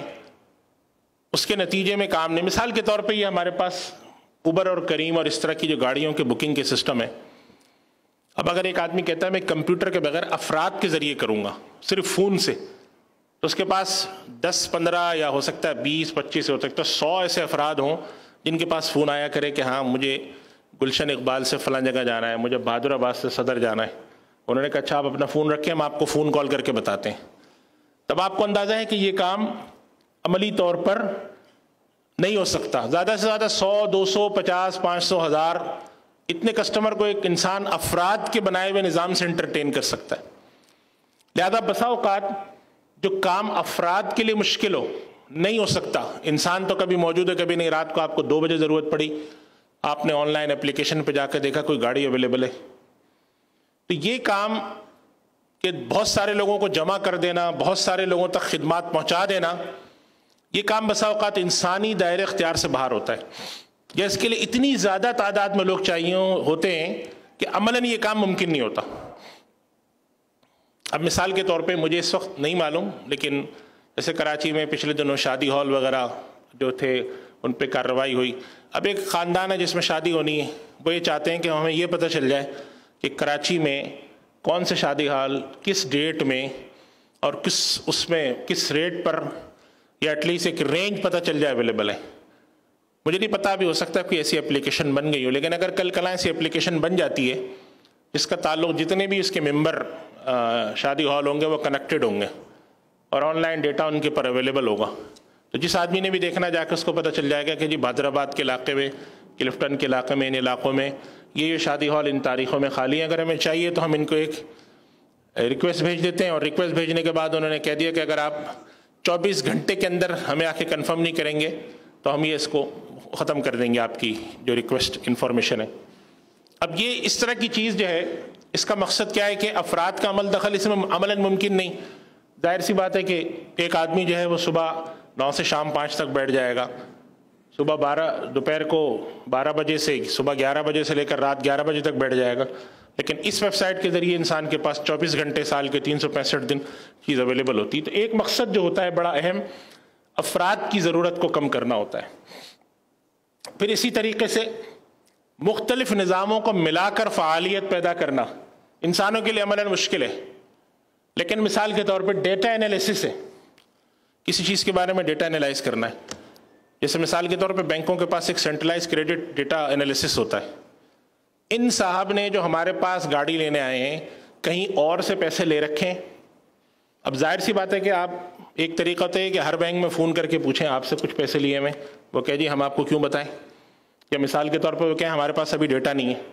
اس کے نتیجے میں کام نہیں. مثال کے طور پہ یہ ہمارے پاس اوبر اور کریم اور اس طرح کی جو گاڑیوں کے بکنگ کے سسٹم ہے. اب اگر ایک آدمی کہتا ہے میں کمپیوٹر کے بغیر افراد کے ذریعے کروں گا صرف فون سے، تو اس کے پاس 10-15 یا ہو سکتا ہے 20-25 ہو سکتا ہے 100 ایسے افراد ہوں جن کے پاس فون آیا کرے کہ ہاں مجھے گلشن اقبال سے فلاں جگہ جانا ہے، مجھے بہادر آباد سے صدر جانا ہے. انہوں نے کہا اچھا آپ اپنا فون رکھیں، ہم آپ کو فون کال کر کے بتاتے ہیں. تب آپ کو اندازہ ہے کہ یہ کام عملی طور پر نہیں ہو سکتا. زیادہ سے زیادہ 100 200 50 500 1000 اتنے کسٹمر کو ایک انسان افراد کے بنائے ہوئے نظام سے انٹرٹین کر سکتا ہے. لہذا بسا اوقات جو کام افراد کے لیے مشکل ہو نہیں ہو سکتا. انسان تو کبھی موجود ہے کبھی نہیں. رات کو آپ کو 2 بجے ضرورت پڑی، آپ نے آن لائن اپلیکیشن پہ جا کے دیکھا کوئی گاڑی اویلیبل ہے. تو یہ کام کہ بہت سارے لوگوں کو جمع کر دینا، بہت سارے لوگوں تک خدمات پہنچا دینا، یہ کام بسا اوقات انسانی دائرے اختیار سے باہر ہوتا ہے. یا اس کے لیے اتنی زیادہ تعداد میں لوگ چاہیے ہوتے ہیں کہ عملاً یہ کام ممکن نہیں ہوتا. اب مثال کے طور پہ مجھے اس وقت نہیں معلوم، لیکن جیسے کراچی میں پچھلے دنوں شادی ہال وغیرہ جو تھے ان پہ کارروائی ہوئی. اب ایک خاندان ہے جس میں شادی ہونی ہے، وہ یہ چاہتے ہیں کہ ہمیں یہ پتہ چل جائے کہ کراچی میں کون سے شادی ہال کس ڈیٹ میں اور کس ریٹ پر، یا ایٹ لیسٹ ایک رینج پتہ چل جائے اویلیبل ہے. مجھے نہیں پتا، بھی ہو سکتا ہے کوئی ایسی اپلیکیشن بن گئی ہو، لیکن اگر کل کل ایسی اپلیکیشن بن جاتی ہے جس کا تعلق جتنے بھی اس کے ممبر شادی ہال ہوں گے وہ کنیکٹڈ ہوں گے اور آن لائن ڈیٹا ان کے پر اویلیبل ہوگا، تو جس آدمی نے بھی دیکھنا جا کے اس کو پتہ چل جائے گا کہ جی بہادر آباد کے علاقے میں، کلفٹن کے علاقے میں، ان علاقوں میں یہ شادی ہال ان تاریخوں میں خالی ہیں. اگر ہمیں چاہیے تو ہم ان کو ایک ریکویسٹ بھیج دیتے ہیں، اور ریکویسٹ بھیجنے کے بعد انہوں نے کہہ دیا کہ اگر آپ 24 گھنٹے کے اندر ہمیں آ کے کنفرم نہیں کریں گے تو ہم یہ اس کو ختم کر دیں گے، آپ کی جو ریکویسٹ انفارمیشن ہے. اب یہ اس طرح کی چیز جو ہے اس کا مقصد کیا ہے کہ افراد کا عمل دخل اس میں عملاً ممکن نہیں. ظاہر سی بات ہے کہ ایک آدمی جو ہے وہ صبح 9 سے شام 5 تک بیٹھ جائے گا، صبح دوپہر کو 12 بجے سے صبح 11 بجے سے لے کر رات 11 بجے تک بیٹھ جائے گا، لیکن اس ویب سائٹ کے ذریعے انسان کے پاس 24 گھنٹے سال کے 365 دن چیز اویلیبل ہوتی ہے. تو ایک مقصد جو ہوتا ہے بڑا اہم، افراد کی ضرورت کو کم کرنا ہوتا ہے. پھر اسی طریقے سے مختلف نظاموں کو ملا کر فعالیت پیدا کرنا انسانوں کے لیے عملاً مشکل ہے، لیکن مثال کے طور پہ ڈیٹا انالیسس ہے، کسی چیز کے بارے میں ڈیٹا انالائز کرنا ہے. جیسے مثال کے طور پہ بینکوں کے پاس ایک سینٹرلائز کریڈٹ ڈیٹا انالیسس ہوتا ہے. ان صاحب نے جو ہمارے پاس گاڑی لینے آئے ہیں کہیں اور سے پیسے لے رکھیں. اب ظاہر سی بات ہے کہ آپ ایک طریقہ تو ہے کہ ہر بینک میں فون کر کے پوچھیں آپ سے کچھ پیسے لیے میں، وہ کہہ جی ہم آپ کو کیوں بتائیں، یا مثال کے طور پر وہ کہیں ہمارے پاس ابھی ڈیٹا نہیں ہے.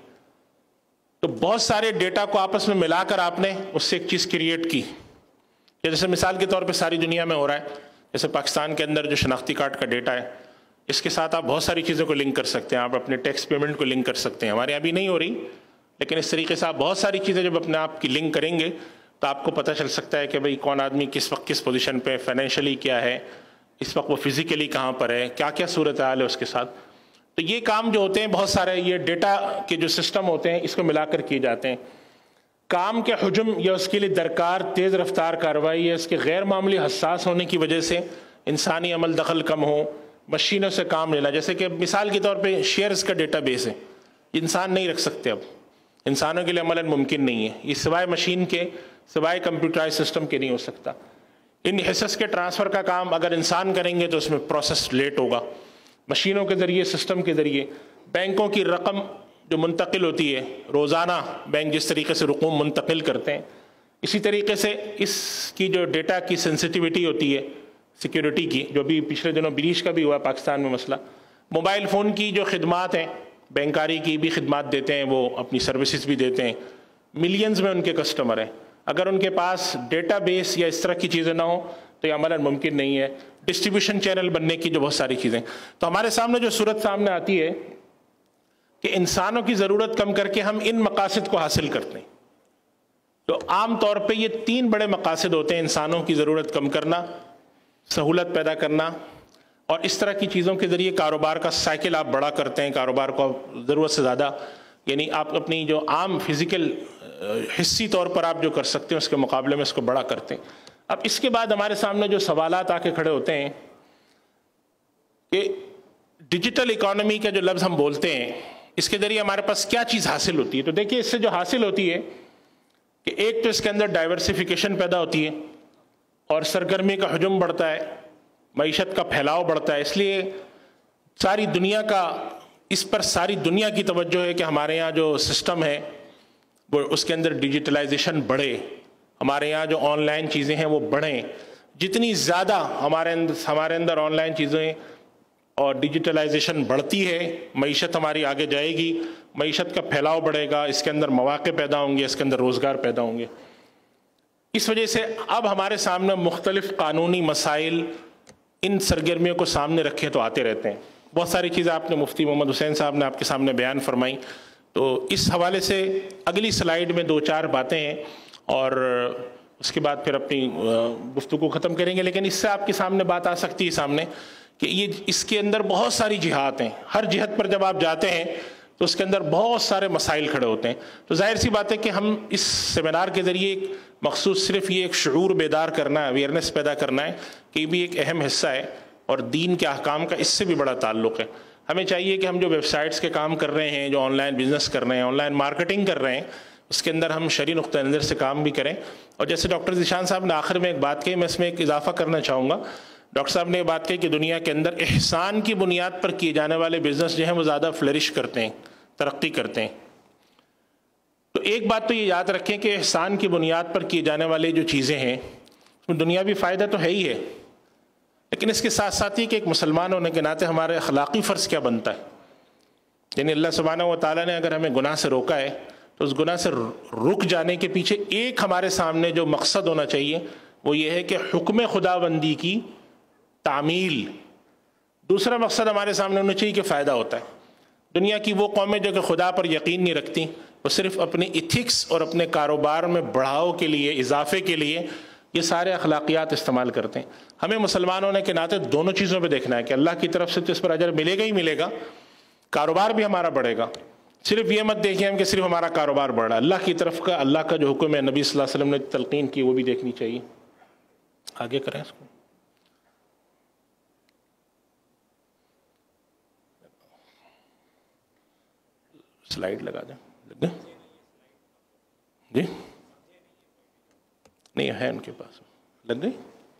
تو بہت سارے ڈیٹا کو آپس میں ملا کر آپ نے اس سے ایک چیز کریٹ کی. جیسے مثال کے طور پہ ساری دنیا میں ہو رہا ہے، جیسے پاکستان کے اندر جو شناختی کارڈ کا ڈیٹا ہے اس کے ساتھ آپ بہت ساری چیزوں کو لنک کر سکتے ہیں. آپ اپنے ٹیکس پیمنٹ کو لنک کر سکتے ہیں. ہمارے یہاں بھی نہیں ہو رہی، لیکن اس طریقے سے آپ بہت ساری چیزیں جب اپنے آپ کی لنک کریں گے تو آپ کو پتہ چل سکتا ہے کہ بھئی کون آدمی کس وقت کس پوزیشن پہ، فائنینشلی کیا ہے، اس وقت وہ فزیکلی کہاں پر ہے، کیا کیا صورتحال ہے اس کے ساتھ. تو یہ کام جو ہوتے ہیں بہت سارے یہ ڈیٹا کے جو سسٹم ہوتے ہیں اس کو ملا کر کیے جاتے ہیں. کام کے حجم یا اس کے لیے درکار تیز رفتار کارروائی یا اس کے غیر معمولی حساس ہونے کی وجہ سے انسانی عمل دخل کم ہو، مشینوں سے کام لینا. جیسے کہ مثال کے طور پہ شیئرز کا ڈیٹا بیس ہے، انسان نہیں رکھ سکتے، اب انسانوں کے لیے عملاً ممکن نہیں ہے، یہ سوائے مشین کے، سوائے کمپیوٹرائز سسٹم کے نہیں ہو سکتا. ان حصص کے ٹرانسفر کا کام اگر انسان کریں گے تو اس میں پروسیس لیٹ ہوگا. مشینوں کے ذریعے، سسٹم کے ذریعے بینکوں کی رقم جو منتقل ہوتی ہے روزانہ، بینک جس طریقے سے رقوم منتقل کرتے ہیں، اسی طریقے سے اس کی جو ڈیٹا کی سینسٹیوٹی ہوتی ہے سیکیورٹی کی، جو بھی پچھلے دنوں بریچ کا بھی ہوا پاکستان میں مسئلہ. موبائل فون کی جو خدمات ہیں، بینکاری کی بھی خدمات دیتے ہیں، وہ اپنی سروسز بھی دیتے ہیں، ملینز میں ان کے کسٹمر ہیں. اگر ان کے پاس ڈیٹا بیس یا اس طرح کی چیزیں نہ ہوں تو یہ عملاً ممکن نہیں ہے. ڈسٹریبیوشن چینل بننے کی جو بہت ساری چیزیں، تو ہمارے سامنے جو صورت سامنے آتی ہے کہ انسانوں کی ضرورت کم کر کے ہم ان مقاصد کو حاصل کرتے ہیں. تو عام طور پہ یہ 3 بڑے مقاصد ہوتے ہیں: انسانوں کی ضرورت کم کرنا، سہولت پیدا کرنا، اور اس طرح کی چیزوں کے ذریعے کاروبار کا سائیکل آپ بڑا کرتے ہیں، کاروبار کو ضرورت سے زیادہ، یعنی آپ اپنی جو عام فزیکل حصی طور پر آپ جو کر سکتے ہیں اس کے مقابلے میں اس کو بڑا کرتے ہیں. اب اس کے بعد ہمارے سامنے جو سوالات آ کے کھڑے ہوتے ہیں کہ ڈیجیٹل اکانومی کا جو لفظ ہم بولتے ہیں اس کے ذریعے ہمارے پاس کیا چیز حاصل ہوتی ہے. تو دیکھیے اس سے جو حاصل ہوتی ہے کہ ایک تو اس کے اندر ڈائیورسیفیکیشن پیدا ہوتی ہے اور سرگرمی کا حجم بڑھتا ہے، معیشت کا پھیلاؤ بڑھتا ہے. اس لیے ساری دنیا کا اس پر ساری دنیا کی توجہ ہے کہ ہمارے یہاں جو سسٹم ہے وہ اس کے اندر ڈیجیٹلائزیشن بڑھے، ہمارے یہاں جو آن لائن چیزیں ہیں وہ بڑھیں. جتنی زیادہ ہمارے اندر آن لائن چیزیں اور ڈیجیٹلائزیشن بڑھتی ہے، معیشت ہماری آگے جائے گی، معیشت کا پھیلاؤ بڑھے گا، اس کے اندر مواقع پیدا ہوں گے، اس کے اندر روزگار پیدا ہوں گے. اس وجہ سے اب ہمارے سامنے مختلف قانونی مسائل ان سرگرمیوں کو سامنے رکھے تو آتے رہتے ہیں. بہت ساری چیزیں آپ نے مفتی محمد حسین صاحب نے آپ کے سامنے بیان فرمائی. تو اس حوالے سے اگلی سلائیڈ میں 2-4 باتیں ہیں اور اس کے بعد پھر اپنی گفتگو ختم کریں گے. لیکن اس سے آپ کے سامنے بات آ سکتی ہے سامنے کہ یہ اس کے اندر بہت ساری جہات ہیں. ہر جہت پر جب آپ جاتے ہیں تو اس کے اندر بہت سارے مسائل کھڑے ہوتے ہیں. تو ظاہر سی بات ہے کہ ہم اس سیمینار کے ذریعے ایک مخصوص صرف یہ ایک شعور بیدار کرنا ہے، اویئرنیس پیدا کرنا ہے کہ یہ بھی ایک اہم حصہ ہے اور دین کے احکام کا اس سے بھی بڑا تعلق ہے. ہمیں چاہیے کہ ہم جو ویب سائٹس کے کام کر رہے ہیں، جو آن لائن بزنس کر رہے ہیں، آن لائن مارکیٹنگ کر رہے ہیں، اس کے اندر ہم شرعی نقطہ نظر سے کام بھی کریں. اور جیسے ڈاکٹر ذیشان صاحب نے آخر میں ایک بات کہی، میں اس میں ایک اضافہ کرنا چاہوں گا. ڈاکٹر صاحب نے یہ بات کہی کہ دنیا کے اندر احسان کی بنیاد پر کیے جانے والے بزنس جو ہیں وہ زیادہ فلرش کرتے ہیں، ترقی کرتے ہیں. تو ایک بات تو یہ یاد رکھیں کہ احسان کی بنیاد پر کیے جانے والے جو چیزیں ہیں اس میں دنیاوی فائدہ تو ہے ہی ہے، لیکن اس کے ساتھ ساتھ ہی کہ ایک مسلمان ہونے کے ناطے ہمارے اخلاقی فرض کیا بنتا ہے. یعنی اللہ سبحانہ و تعالیٰ نے اگر ہمیں گناہ سے روکا ہے تو اس گناہ سے رک جانے کے پیچھے ایک ہمارے سامنے جو مقصد ہونا چاہیے وہ یہ ہے کہ حکم خداوندی کی تعمیل. دوسرا مقصد ہمارے سامنے ہونا چاہیے کہ فائدہ ہوتا ہے. دنیا کی وہ قومیں جو کہ خدا پر یقین نہیں رکھتی، وہ صرف اپنی ایتھکس اور اپنے کاروبار میں بڑھاؤ کے لیے، اضافے کے لیے یہ سارے اخلاقیات استعمال کرتے ہیں. ہمیں مسلمان ہونے کے ناطے دونوں چیزوں پہ دیکھنا ہے کہ اللہ کی طرف سے تو اس پر اجر ملے گا ہی ملے گا، کاروبار بھی ہمارا بڑھے گا. صرف یہ مت دیکھیں ہم کہ صرف ہمارا کاروبار بڑھ رہا ہے، اللہ کی طرف کا، اللہ کا جو حکم ہے نبی صلی اللہ علیہ وسلم نے تلقین کی وہ بھی دیکھنی چاہیے. آگے کریں اس کو. سلائیڈ لگا دیں. لگ گئے جی؟ نہیں ہے ان کے پاس. لگ گئی؟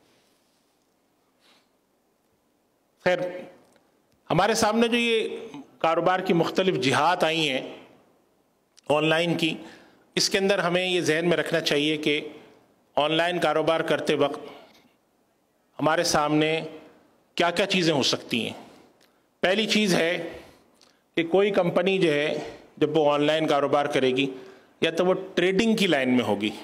خیر، ہمارے سامنے جو یہ کاروبار کی مختلف جہات آئی ہیں آن لائن کی، اس کے اندر ہمیں یہ ذہن میں رکھنا چاہیے کہ آن لائن کاروبار کرتے وقت ہمارے سامنے کیا کیا چیزیں ہو سکتی ہیں. پہلی چیز ہے کہ کوئی کمپنی جو ہے جب وہ آن لائن کاروبار کرے گی یا تو وہ ٹریڈنگ کی لائن میں ہوگی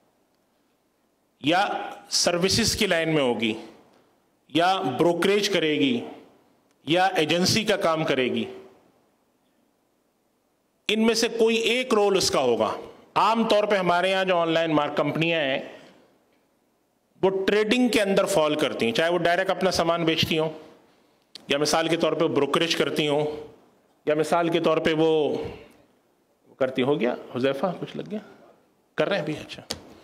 یا سروسز کی لائن میں ہوگی یا بروکریج کرے گی یا ایجنسی کا کام کرے گی. ان میں سے کوئی ایک رول اس کا ہوگا. عام طور پہ ہمارے یہاں جو آن لائن کمپنیاں ہیں وہ ٹریڈنگ کے اندر فال کرتی ہیں، چاہے وہ ڈائریکٹ اپنا سامان بیچتی ہوں، یا مثال کے طور پہ بروکریج کرتی ہوں، یا مثال کے طور پہ وہ کرتی. ہو گیا حذیفہ؟ کچھ لگ گیا؟ کر رہے ہیں بھی؟ اچھا.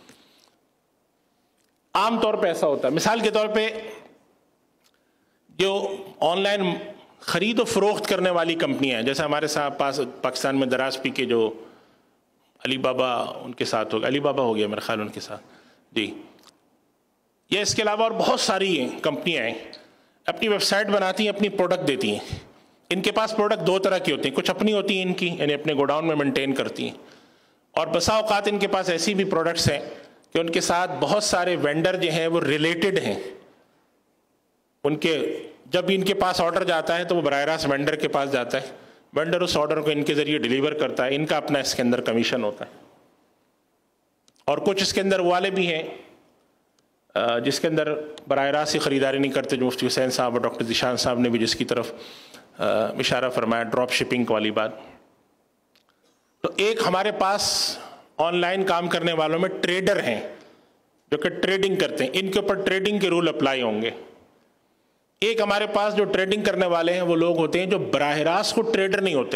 عام طور پہ ایسا ہوتا ہے. مثال کے طور پہ جو آن لائن خرید و فروخت کرنے والی کمپنیاں ہیں، جیسے ہمارے ساتھ پاس پاکستان میں دراز پی کے جو علی بابا ان کے ساتھ ہوگا، علی بابا ہو گیا میرا خیال ان کے ساتھ، جی. یا اس کے علاوہ اور بہت ساری کمپنیاں ہیں، اپنی ویب سائٹ بناتی ہیں، اپنی پروڈکٹ دیتی ہیں. ان کے پاس پروڈکٹ دو طرح کی ہوتی ہیں، کچھ اپنی ہوتی ہیں ان کی، یعنی اپنے گوڈاؤن میں مینٹین کرتی ہیں، اور بسا اوقات ان کے پاس ایسی بھی پروڈکٹس ہیں کہ ان کے ساتھ بہت سارے وینڈر جو ہیں وہ ریلیٹڈ ہیں. ان کے جب ان کے پاس آرڈر جاتا ہے تو وہ براہ راست وینڈر کے پاس جاتا ہے، وینڈر اس آرڈر کو ان کے ذریعے ڈیلیور کرتا ہے، ان کا اپنا اس کے اندر کمیشن ہوتا ہے. اور کچھ اس کے اندر والے بھی ہیں جس کے اندر براہ راست خریداری نہیں کرتے، جو مفتی حسین صاحب اور ڈاکٹر ذیشان صاحب نے بھی جس کی طرف اشارہ فرمایا، ڈراپ شپنگ والی بات. تو ایک ہمارے پاس آن لائن کام کرنے والوں میں ٹریڈر ہیں جو کہ ٹریڈنگ کرتے ہیں، ان کے اوپر ٹریڈنگ کے رول اپلائی ہوں گے. ایک ہمارے پاس جو ٹریڈنگ کرنے والے ہیں وہ لوگ ہوتے ہیں جو براہ راست خود ٹریڈر نہیں ہوتے،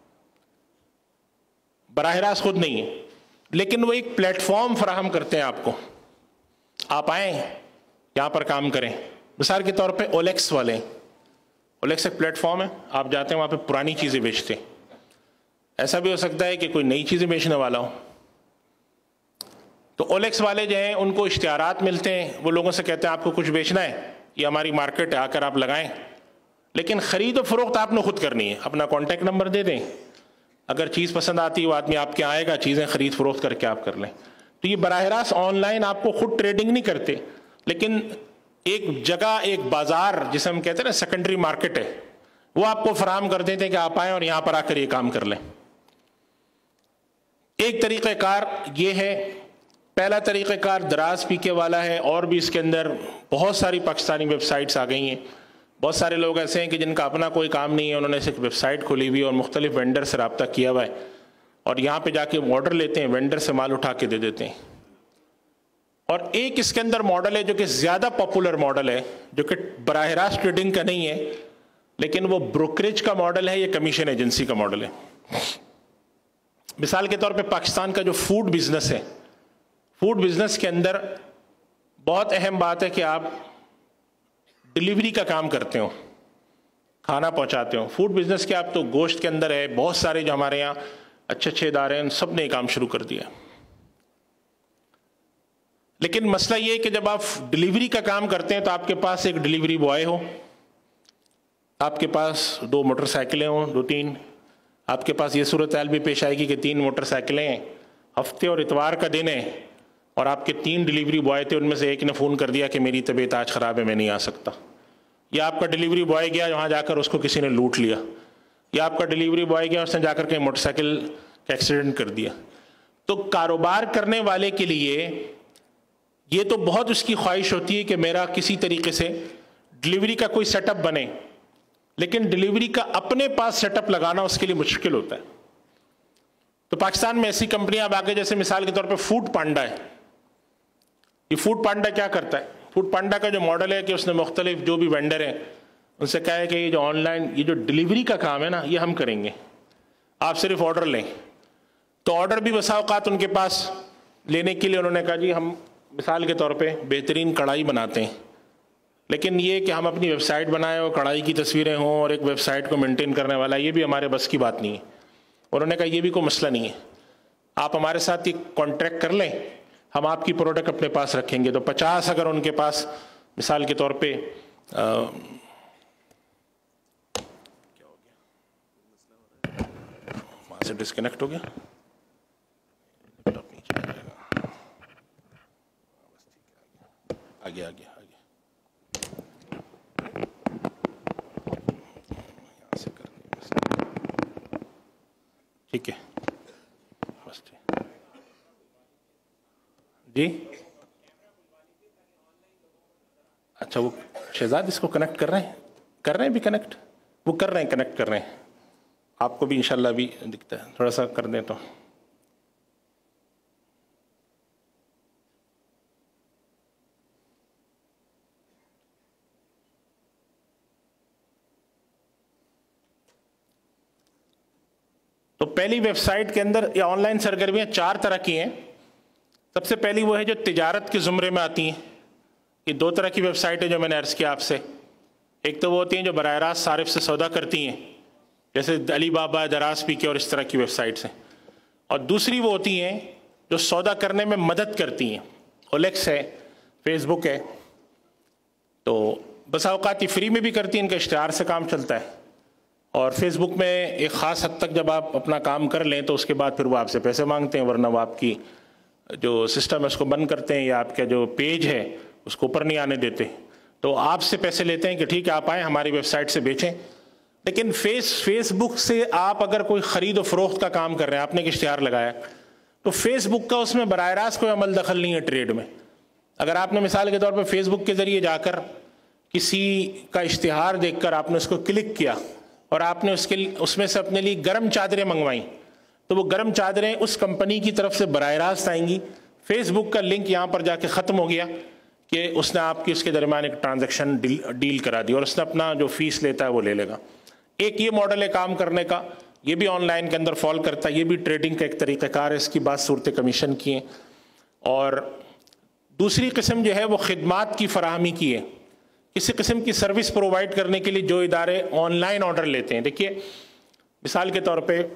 براہ راست خود نہیں ہے، لیکن وہ ایک پلیٹ فارم فراہم کرتے ہیں آپ کو، آپ آئیں یہاں پر کام کریں. مثال کے طور پہ اولیکس والے، اولیکس ایک پلیٹ فارم ہے، آپ جاتے ہیں وہاں پہ پرانی چیزیں بیچتے ہیں. ایسا بھی ہو سکتا ہے کہ کوئی نئی چیزیں بیچنے والا ہو. تو اولیکس والے جو ہیں ان کو اشتہارات ملتے ہیں، وہ لوگوں سے کہتے ہیں آپ کو کچھ بیچنا ہے، یہ ہماری مارکیٹ ہے، آ کر آپ لگائیں. لیکن خرید و فروخت آپ نے خود کرنی ہے. اپنا کانٹیکٹ نمبر دے دیں، اگر چیز پسند آتی ہے وہ آدمی آپ کے آئے گا، چیزیں خرید فروخت کر کے آپ کر لیں. تو یہ براہ راست آن لائن آپ کو خود ٹریڈنگ نہیں کرتے، لیکن ایک جگہ، ایک بازار جسے ہم کہتے ہیں نا سیکنڈری مارکیٹ ہے، وہ آپ کو فراہم کر دیتے ہیں کہ آپ آئیں اور یہاں پر آ کر یہ کام کر لیں. ایک طریقہ کار یہ ہے. پہلا طریقہ کار دراز پی کے والا ہے، اور بھی اس کے اندر بہت ساری پاکستانی ویب سائٹس آ گئی ہیں. بہت سارے لوگ ایسے ہیں کہ جن کا اپنا کوئی کام نہیں ہے، انہوں نے صرف ویب سائٹ کھولی ہوئی اور مختلف وینڈر سے رابطہ کیا ہوا ہے، اور یہاں پہ جا کے آرڈر لیتے ہیں، وینڈر سے مال اٹھا کے دے دیتے ہیں. اور ایک اس کے اندر ماڈل ہے جو کہ زیادہ پاپولر ماڈل ہے، جو کہ براہ راست ٹریڈنگ کا نہیں ہے، لیکن وہ بروکریج کا ماڈل ہے، یہ کمیشن ایجنسی کا ماڈل ہے. مثال کے طور پہ پاکستان کا جو فوڈ بزنس ہے، فوڈ بزنس کے اندر بہت اہم بات ہے کہ آپ ڈیلیوری کا کام کرتے ہو، کھانا پہنچاتے ہو. فوڈ بزنس کے آپ تو گوشت کے اندر ہے، بہت سارے جو ہمارے یہاں اچھے اچھے ادارے ہیں سب نے یہ کام شروع کر دیا. لیکن مسئلہ یہ ہے کہ جب آپ ڈیلیوری کا کام کرتے ہیں تو آپ کے پاس ایک ڈیلیوری بوائے ہو، آپ کے پاس 2 موٹر سائیکلیں ہوں، 2-3. آپ کے پاس یہ صورتحال بھی پیش آئے گی کہ 3 موٹر سائیکلیں ہیں، ہفتے اور اتوار کا دن ہے، اور آپ کے 3 ڈیلیوری بوائے تھے، ان میں سے ایک نے فون کر دیا کہ میری طبیعت آج خراب ہے، میں نہیں آ سکتا. یا آپ کا ڈیلیوری بوائے گیا وہاں جا کر اس کو کسی نے لوٹ لیا، یا آپ کا ڈیلیوری بوائے گیا اس نے جا کر کے موٹر سائیکل کا ایکسیڈنٹ کر دیا. تو کاروبار کرنے والے کے لیے یہ تو بہت اس کی خواہش ہوتی ہے کہ میرا کسی طریقے سے ڈیلیوری کا کوئی سیٹ اپ بنے، لیکن ڈیلیوری کا اپنے پاس سیٹ اپ لگانا اس کے لیے مشکل ہوتا ہے. تو پاکستان میں ایسی کمپنیاں اب آگے، جیسے مثال کے طور پہ فوڈ پانڈا ہے. یہ فوڈ پانڈا کیا کرتا ہے؟ فوڈ پانڈا کا جو ماڈل ہے کہ اس نے مختلف جو بھی وینڈر ہیں ان سے کہا ہے کہ یہ جو آن لائن یہ جو ڈیلیوری کا کام ہے نا، یہ ہم کریں گے، آپ صرف آرڈر لیں. تو آرڈر بھی بسا اوقات ان کے پاس لینے کے لیے انہوں نے کہا جی ہم مثال کے طور پہ بہترین کڑھائی بناتے ہیں، لیکن یہ کہ ہم اپنی ویب سائٹ بنائیں اور کڑھائی کی تصویریں ہوں اور ایک ویب سائٹ کو مینٹین کرنے والا، یہ بھی ہمارے بس کی بات نہیں ہے. انہوں نے کہا یہ بھی کوئی مسئلہ نہیں ہے، آپ ہمارے ساتھ یہ کانٹریکٹ کر لیں، ہم آپ کی پروڈکٹ اپنے پاس رکھیں گے. تو 50 اگر ان کے پاس مثال کے طور پہ کیا ہو گیا، وہاں سے ڈسکنیکٹ ہو گیا، آگے آگے آگے یہاں سے کر دیں، ٹھیک ہے بس ٹھیک. جی اچھا، وہ شہزاد اس کو کنیکٹ کر رہے ہیں بھی کنیکٹ، وہ کر رہے ہیں، کنیکٹ کر رہے ہیں. آپ کو بھی انشاءاللہ بھی دکھتا ہے، تھوڑا سا کر دیں تو. تو پہلی ویب سائٹ کے اندر یا آن لائن سرگرمیاں 4 طرح کی ہیں. سب سے پہلی وہ ہے جو تجارت کے زمرے میں آتی ہیں. یہ 2 طرح کی ویب سائٹ ہے جو میں نے عرض کیا آپ سے. ایک تو وہ ہوتی ہیں جو براہ راست صارف سے سودا کرتی ہیں، جیسے علی بابا، دراز پی کے اور اس طرح کی ویب سائٹس ہیں. اور دوسری وہ ہوتی ہیں جو سودا کرنے میں مدد کرتی ہیں. OLX ہے، فیس بک ہے. تو بسا اوقات یہ فری میں بھی کرتی ہیں، ان کا اشتہار سے کام چلتا ہے. اور فیس بک میں ایک خاص حد تک جب آپ اپنا کام کر لیں تو اس کے بعد پھر وہ آپ سے پیسے مانگتے ہیں، ورنہ وہ آپ کی جو سسٹم ہے اس کو بند کرتے ہیں یا آپ کا جو پیج ہے اس کو اوپر نہیں آنے دیتے. تو آپ سے پیسے لیتے ہیں کہ ٹھیک ہے آپ آئیں ہماری ویب سائٹ سے بیچیں. لیکن فیس بک سے آپ اگر کوئی خرید و فروخت کا کام کر رہے ہیں، آپ نے ایک اشتہار لگایا، تو فیس بک کا اس میں براہ راست کوئی عمل دخل نہیں ہے ٹریڈ میں. اگر آپ نے مثال کے طور پہ فیس بک کے ذریعے جا کر کسی کا اشتہار دیکھ کر آپ نے اس کو کلک کیا اور آپ نے اس میں سے اپنے لیے گرم چادریں منگوائیں، تو وہ گرم چادریں اس کمپنی کی طرف سے براہ راست آئیں گی. فیس بک کا لنک یہاں پر جا کے ختم ہو گیا کہ اس نے آپ کی اس کے درمیان ایک ٹرانزیکشن ڈیل کرا دی اور اس نے اپنا جو فیس لیتا ہے وہ لے لے گا. ایک یہ ماڈل ہے کام کرنے کا، یہ بھی آن لائن کے اندر فال کرتا ہے، یہ بھی ٹریڈنگ کا ایک طریقہ کار ہے. اس کی بات صورت کمیشن کی ہیں. اور دوسری قسم جو ہے وہ خدمات کی فراہمی کی ہے. کسی قسم کی سروس پرووائڈ کرنے کے لیے جو ادارے آن لائن آرڈر لیتے ہیں. دیکھیے مثال کے طور پہ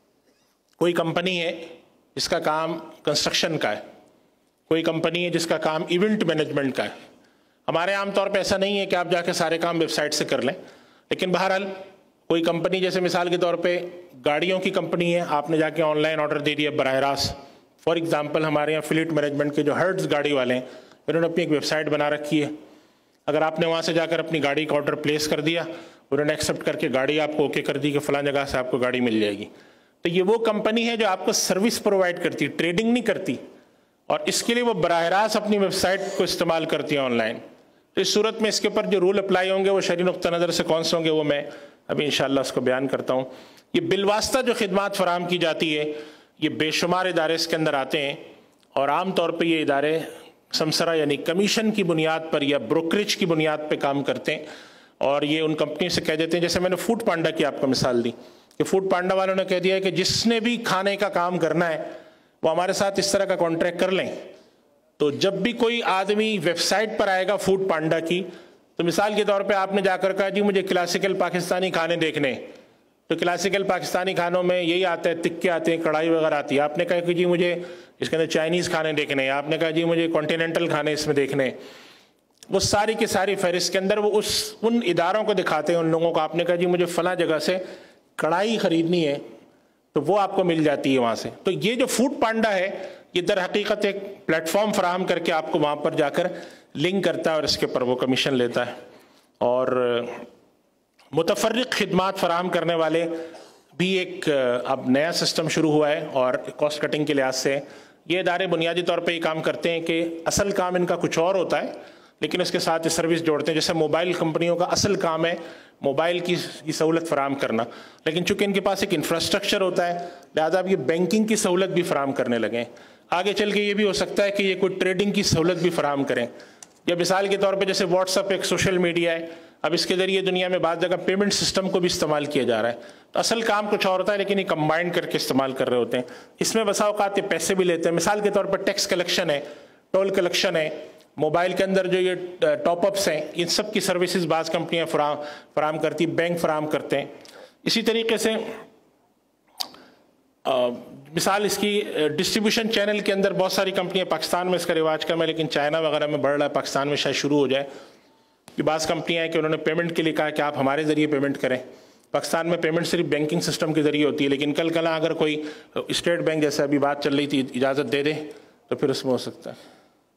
کوئی کمپنی ہے جس کا کام کنسٹرکشن کا ہے، کوئی کمپنی ہے جس کا کام ایونٹ مینجمنٹ کا ہے. ہمارے عام طور پہ ایسا نہیں ہے کہ آپ جا کے سارے کام ویب سائٹ سے کر لیں، لیکن بہرحال کوئی کمپنی جیسے مثال کے طور پہ گاڑیوں کی کمپنی ہے، آپ نے جا کے آن لائن آرڈر دے دیا براہ راست. فار ایگزامپل ہمارے یہاں فلیٹ مینجمنٹ کے جو ہرٹز گاڑی والے ہیں انہوں نے اپنی ایک ویب سائٹ بنا رکھی ہے. اگر آپ نے وہاں سے جا کر اپنی گاڑی کا آرڈر پلیس کر دیا، انہوں نے ایکسیپٹ کر کے گاڑی آپ کو اوکے کر دی کہ فلاں جگہ سے آپ کو گاڑی مل جائے گی. تو یہ وہ کمپنی ہے جو آپ کو سروس پرووائڈ کرتی، ٹریڈنگ نہیں کرتی، اور اس کے لیے وہ براہ راست اپنی ویب سائٹ کو استعمال کرتی ہے آن لائن. تو اس صورت میں اس کے اوپر جو رول اپلائی ہوں گے وہ شرعی نقطہ نظر سے کون سے ہوں گے وہ میں ابھی انشاءاللہ اس کو بیان کرتا ہوں. یہ بالواسطہ جو خدمات فراہم کی جاتی ہے یہ بے شمار ادارے اس کے اندر آتے ہیں، اور عام طور پہ یہ ادارے سمسرہ یعنی کمیشن کی بنیاد پر یا بروکریج کی بنیاد پہ کام کرتے ہیں. اور یہ ان کمپنی سے کہہ دیتے ہیں، جیسے میں نے فوڈ پانڈا کی آپ کو مثال دی کہ فوڈ پانڈا والوں نے کہہ دیا ہے کہ جس نے بھی کھانے کا کام کرنا ہے وہ ہمارے ساتھ اس طرح کا کانٹریکٹ کر لیں. تو جب بھی کوئی آدمی ویب سائٹ پر آئے گا فوڈ پانڈا کی، تو مثال کے طور پہ آپ نے جا کر کہا جی مجھے کلاسیکل پاکستانی کھانے دیکھنے، تو کلاسیکل پاکستانی کھانوں میں یہی آتا ہے، تکے آتے ہیں، کڑھائی وغیرہ آتی ہے. آپ نے کہا کہ جی مجھے اس کے اندر چائنیز کھانے دیکھنے ہیں، آپ نے کہا جی مجھے کانٹیننٹل کھانے اس میں دیکھنے. وہ ساری کی ساری فہرست کے اندر وہ ان اداروں کو دکھاتے ہیں ان لوگوں کو. آپ نے کہا جی مجھے فلاں جگہ سے کڑھائی خریدنی ہے تو وہ آپ کو مل جاتی ہے وہاں سے. تو یہ جو فوڈ پانڈا ہے یہ در حقیقت ایک پلیٹ فارم فراہم کر کے آپ کو وہاں پر جا کر لنک کرتا ہے اور اس کے پر وہ کمیشن لیتا ہے. اور متفرق خدمات فراہم کرنے والے بھی ایک اب نیا سسٹم شروع ہوا ہے، اور کاسٹ کٹنگ کے لحاظ سے یہ ادارے بنیادی طور پہ یہ کام کرتے ہیں کہ اصل کام ان کا کچھ اور ہوتا ہے لیکن اس کے ساتھ یہ سروس جوڑتے ہیں. جیسے موبائل کمپنیوں کا اصل کام ہے موبائل کی سہولت فراہم کرنا، لیکن چونکہ ان کے پاس ایک انفراسٹرکچر ہوتا ہے لہذا اب یہ بینکنگ کی سہولت بھی فراہم کرنے لگے ہیں. آگے چل کے یہ بھی ہو سکتا ہے کہ یہ کوئی ٹریڈنگ کی سہولت بھی فراہم کریں. یا مثال کے طور پہ جیسے واٹس ایپ ایک سوشل میڈیا ہے، اب اس کے ذریعے دنیا میں بعض جگہ پیمنٹ سسٹم کو بھی استعمال کیا جا رہا ہے. تو اصل کام کچھ اور ہوتا ہے لیکن یہ کمبائن کر کے استعمال کر رہے ہوتے ہیں. اس میں بسا اوقات یہ پیسے بھی لیتے ہیں. مثال کے طور پر ٹیکس کلیکشن ہے، ٹول کلیکشن ہے، موبائل کے اندر جو یہ ٹاپ اپس ہیں، ان سب کی سروسز بعض کمپنیاں فراہم کرتی، بینک فراہم کرتے ہیں. اسی طریقے سے مثال اس کی ڈسٹریبیوشن چینل کے اندر بہت ساری کمپنیاں، پاکستان میں اس کا رواج کم ہے لیکن چائنا وغیرہ میں بڑھ رہا ہے، پاکستان میں شاید شروع ہو جائے. کہ بعض کمپنیاں ہیں کہ انہوں نے پیمنٹ کے لیے کہا کہ آپ ہمارے ذریعے پیمنٹ کریں. پاکستان میں پیمنٹ صرف بینکنگ سسٹم کے ذریعے ہوتی ہے، لیکن کل کل اگر کوئی اسٹیٹ بینک جیسے ابھی بات چل رہی تھی اجازت دے دے تو پھر اس میں ہو سکتا ہے.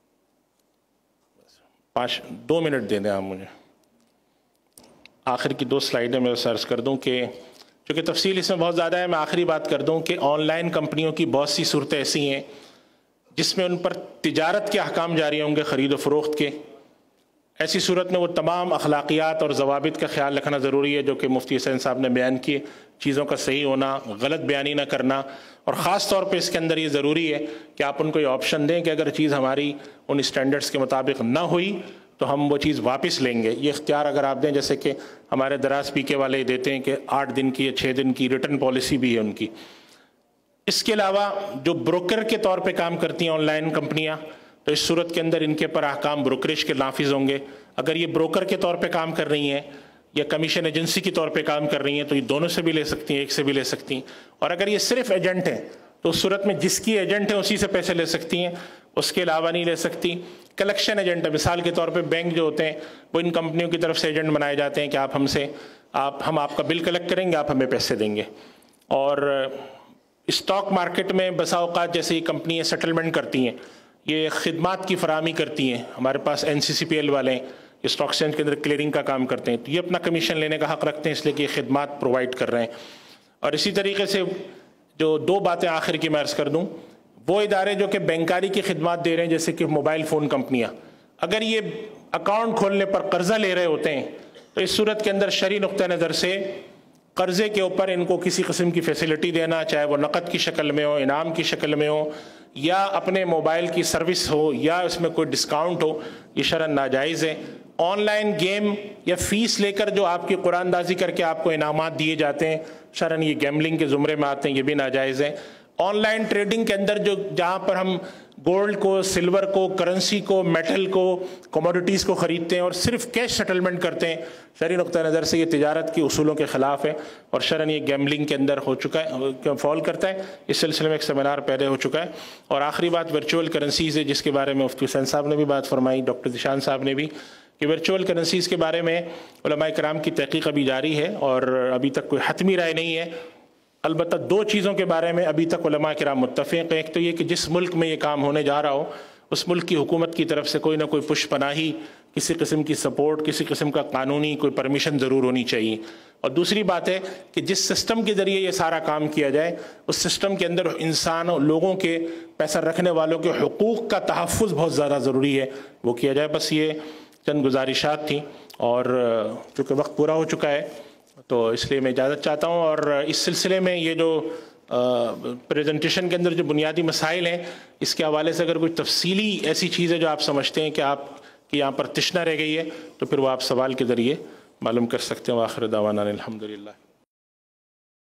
2 منٹ دے دیں آپ مجھے. آخر کی 2 سلائیڈیں میں سرچ کر دوں کہ چونکہ تفصیل اس میں بہت زیادہ ہے، میں آخری بات کر دوں کہ آن لائن کمپنیوں کی بہت سی صورتیں ایسی ہیں جس میں ان پر تجارت کے احکام جاری ہوں گے، خرید و فروخت کے. ایسی صورت میں وہ تمام اخلاقیات اور ضوابط کا خیال رکھنا ضروری ہے جو کہ مفتی حسین صاحب نے بیان کیے. چیزوں کا صحیح ہونا، غلط بیانی نہ کرنا، اور خاص طور پہ اس کے اندر یہ ضروری ہے کہ آپ ان کو یہ آپشن دیں کہ اگر چیز ہماری ان اسٹینڈرڈز کے مطابق نہ ہوئی تو ہم وہ چیز واپس لیں گے. یہ اختیار اگر آپ دیں، جیسے کہ ہمارے دراز پی کے والے دیتے ہیں کہ 8 دن کی یا 6 دن کی ریٹرن پالیسی بھی ہے ان کی. اس کے علاوہ جو بروکر کے طور پہ کام کرتی ہیں آن لائن کمپنیاں، تو اس صورت کے اندر ان کے پر احکام بروکریج کے نافذ ہوں گے. اگر یہ بروکر کے طور پہ کام کر رہی ہیں یا کمیشن ایجنسی کے طور پہ کام کر رہی ہیں تو یہ دونوں سے بھی لے سکتی ہیں، ایک سے بھی لے سکتی ہیں. اور اگر یہ صرف ایجنٹ ہیں تو اس صورت میں جس کی ایجنٹ ہے اسی سے پیسے لے سکتی ہیں، اس کے علاوہ نہیں لے سکتی. کلیکشن ایجنٹ ہے، مثال کے طور پہ بینک جو ہوتے ہیں وہ ان کمپنیوں کی طرف سے ایجنٹ بنائے جاتے ہیں کہ ہم آپ کا بل کلیکٹ کریں گے، آپ ہمیں پیسے دیں گے. اور اسٹاک مارکیٹ میں بسا اوقات جیسے یہ کمپنیاں سیٹلمنٹ کرتی ہیں، یہ خدمات کی فراہمی کرتی ہیں. ہمارے پاس NCCPL والے ہیں، اسٹاک ایکسچینج کے اندر کلیئرنگ کا کام کرتے ہیں، تو یہ اپنا کمیشن لینے کا حق رکھتے ہیں، اس لیے کہ یہ خدمات پرووائڈ کر رہے ہیں. اور اسی طریقے سے جو 2 باتیں آخر کی میں عرض کر دوں، وہ ادارے جو کہ بینکاری کی خدمات دے رہے ہیں جیسے کہ موبائل فون کمپنیاں، اگر یہ اکاؤنٹ کھولنے پر قرضہ لے رہے ہوتے ہیں تو اس صورت کے اندر شرعی نقطہ نظر سے قرضے کے اوپر ان کو کسی قسم کی فیسلٹی دینا، چاہے وہ نقد کی شکل میں ہو، انعام کی شکل میں ہو، یا اپنے موبائل کی سروس ہو، یا اس میں کوئی ڈسکاؤنٹ ہو، یہ شرعاً ناجائز ہے. آن لائن گیم یا فیس لے کر جو آپ کی قرآن دازی کر کے آپ کو انعامات دیے جاتے ہیں، شرعاً یہ گیملنگ کے زمرے میں آتے ہیں، یہ بھی ناجائز ہے. آن لائن ٹریڈنگ کے اندر جہاں پر ہم گولڈ کو، سلور کو، کرنسی کو، میٹل کو، کموڈیٹیز کو خریدتے ہیں اور صرف کیش سیٹلمنٹ کرتے ہیں، شرعی نقطہ نظر سے یہ تجارت کے اصولوں کے خلاف ہے اور شرعاً یہ گیملنگ کے اندر ہو چکا ہے، فال کرتا ہے. اس سلسلے میں ایک سیمینار پہلے ہو چکا ہے. اور آخری بات ورچوئل کرنسیز ہے، جس کے بارے میں مفتی حسین صاحب نے بھی بات فرمائی، ڈاکٹر ذیشان صاحب نے بھی، کہ ورچوئل کرنسیز کے بارے میں علماء کرام کی تحقیق ابھی جاری ہے اور ابھی تک کوئی حتمی رائے نہیں ہے. البتہ 2 چیزوں کے بارے میں ابھی تک علماء کرام متفق ہیں. ایک تو یہ کہ جس ملک میں یہ کام ہونے جا رہا ہو اس ملک کی حکومت کی طرف سے کوئی نہ کوئی پش پناہی، کسی قسم کی سپورٹ، کسی قسم کا قانونی کوئی پرمیشن ضرور ہونی چاہیے. اور دوسری بات ہے کہ جس سسٹم کے ذریعے یہ سارا کام کیا جائے اس سسٹم کے اندر انسان اور لوگوں کے، پیسہ رکھنے والوں کے حقوق کا تحفظ بہت زیادہ ضروری ہے، وہ کیا جائے. بس یہ چند گزارشات تھیں اور چونکہ وقت پورا ہو چکا ہے تو اس لیے میں اجازت چاہتا ہوں. اور اس سلسلے میں یہ جو پریزنٹیشن کے اندر جو بنیادی مسائل ہیں، اس کے حوالے سے اگر کوئی تفصیلی ایسی چیز ہے جو آپ سمجھتے ہیں کہ آپ کی یہاں پر تشنہ رہ گئی ہے تو پھر وہ آپ سوال کے ذریعے معلوم کر سکتے ہیں. وآخر دعوانا الحمدللہ.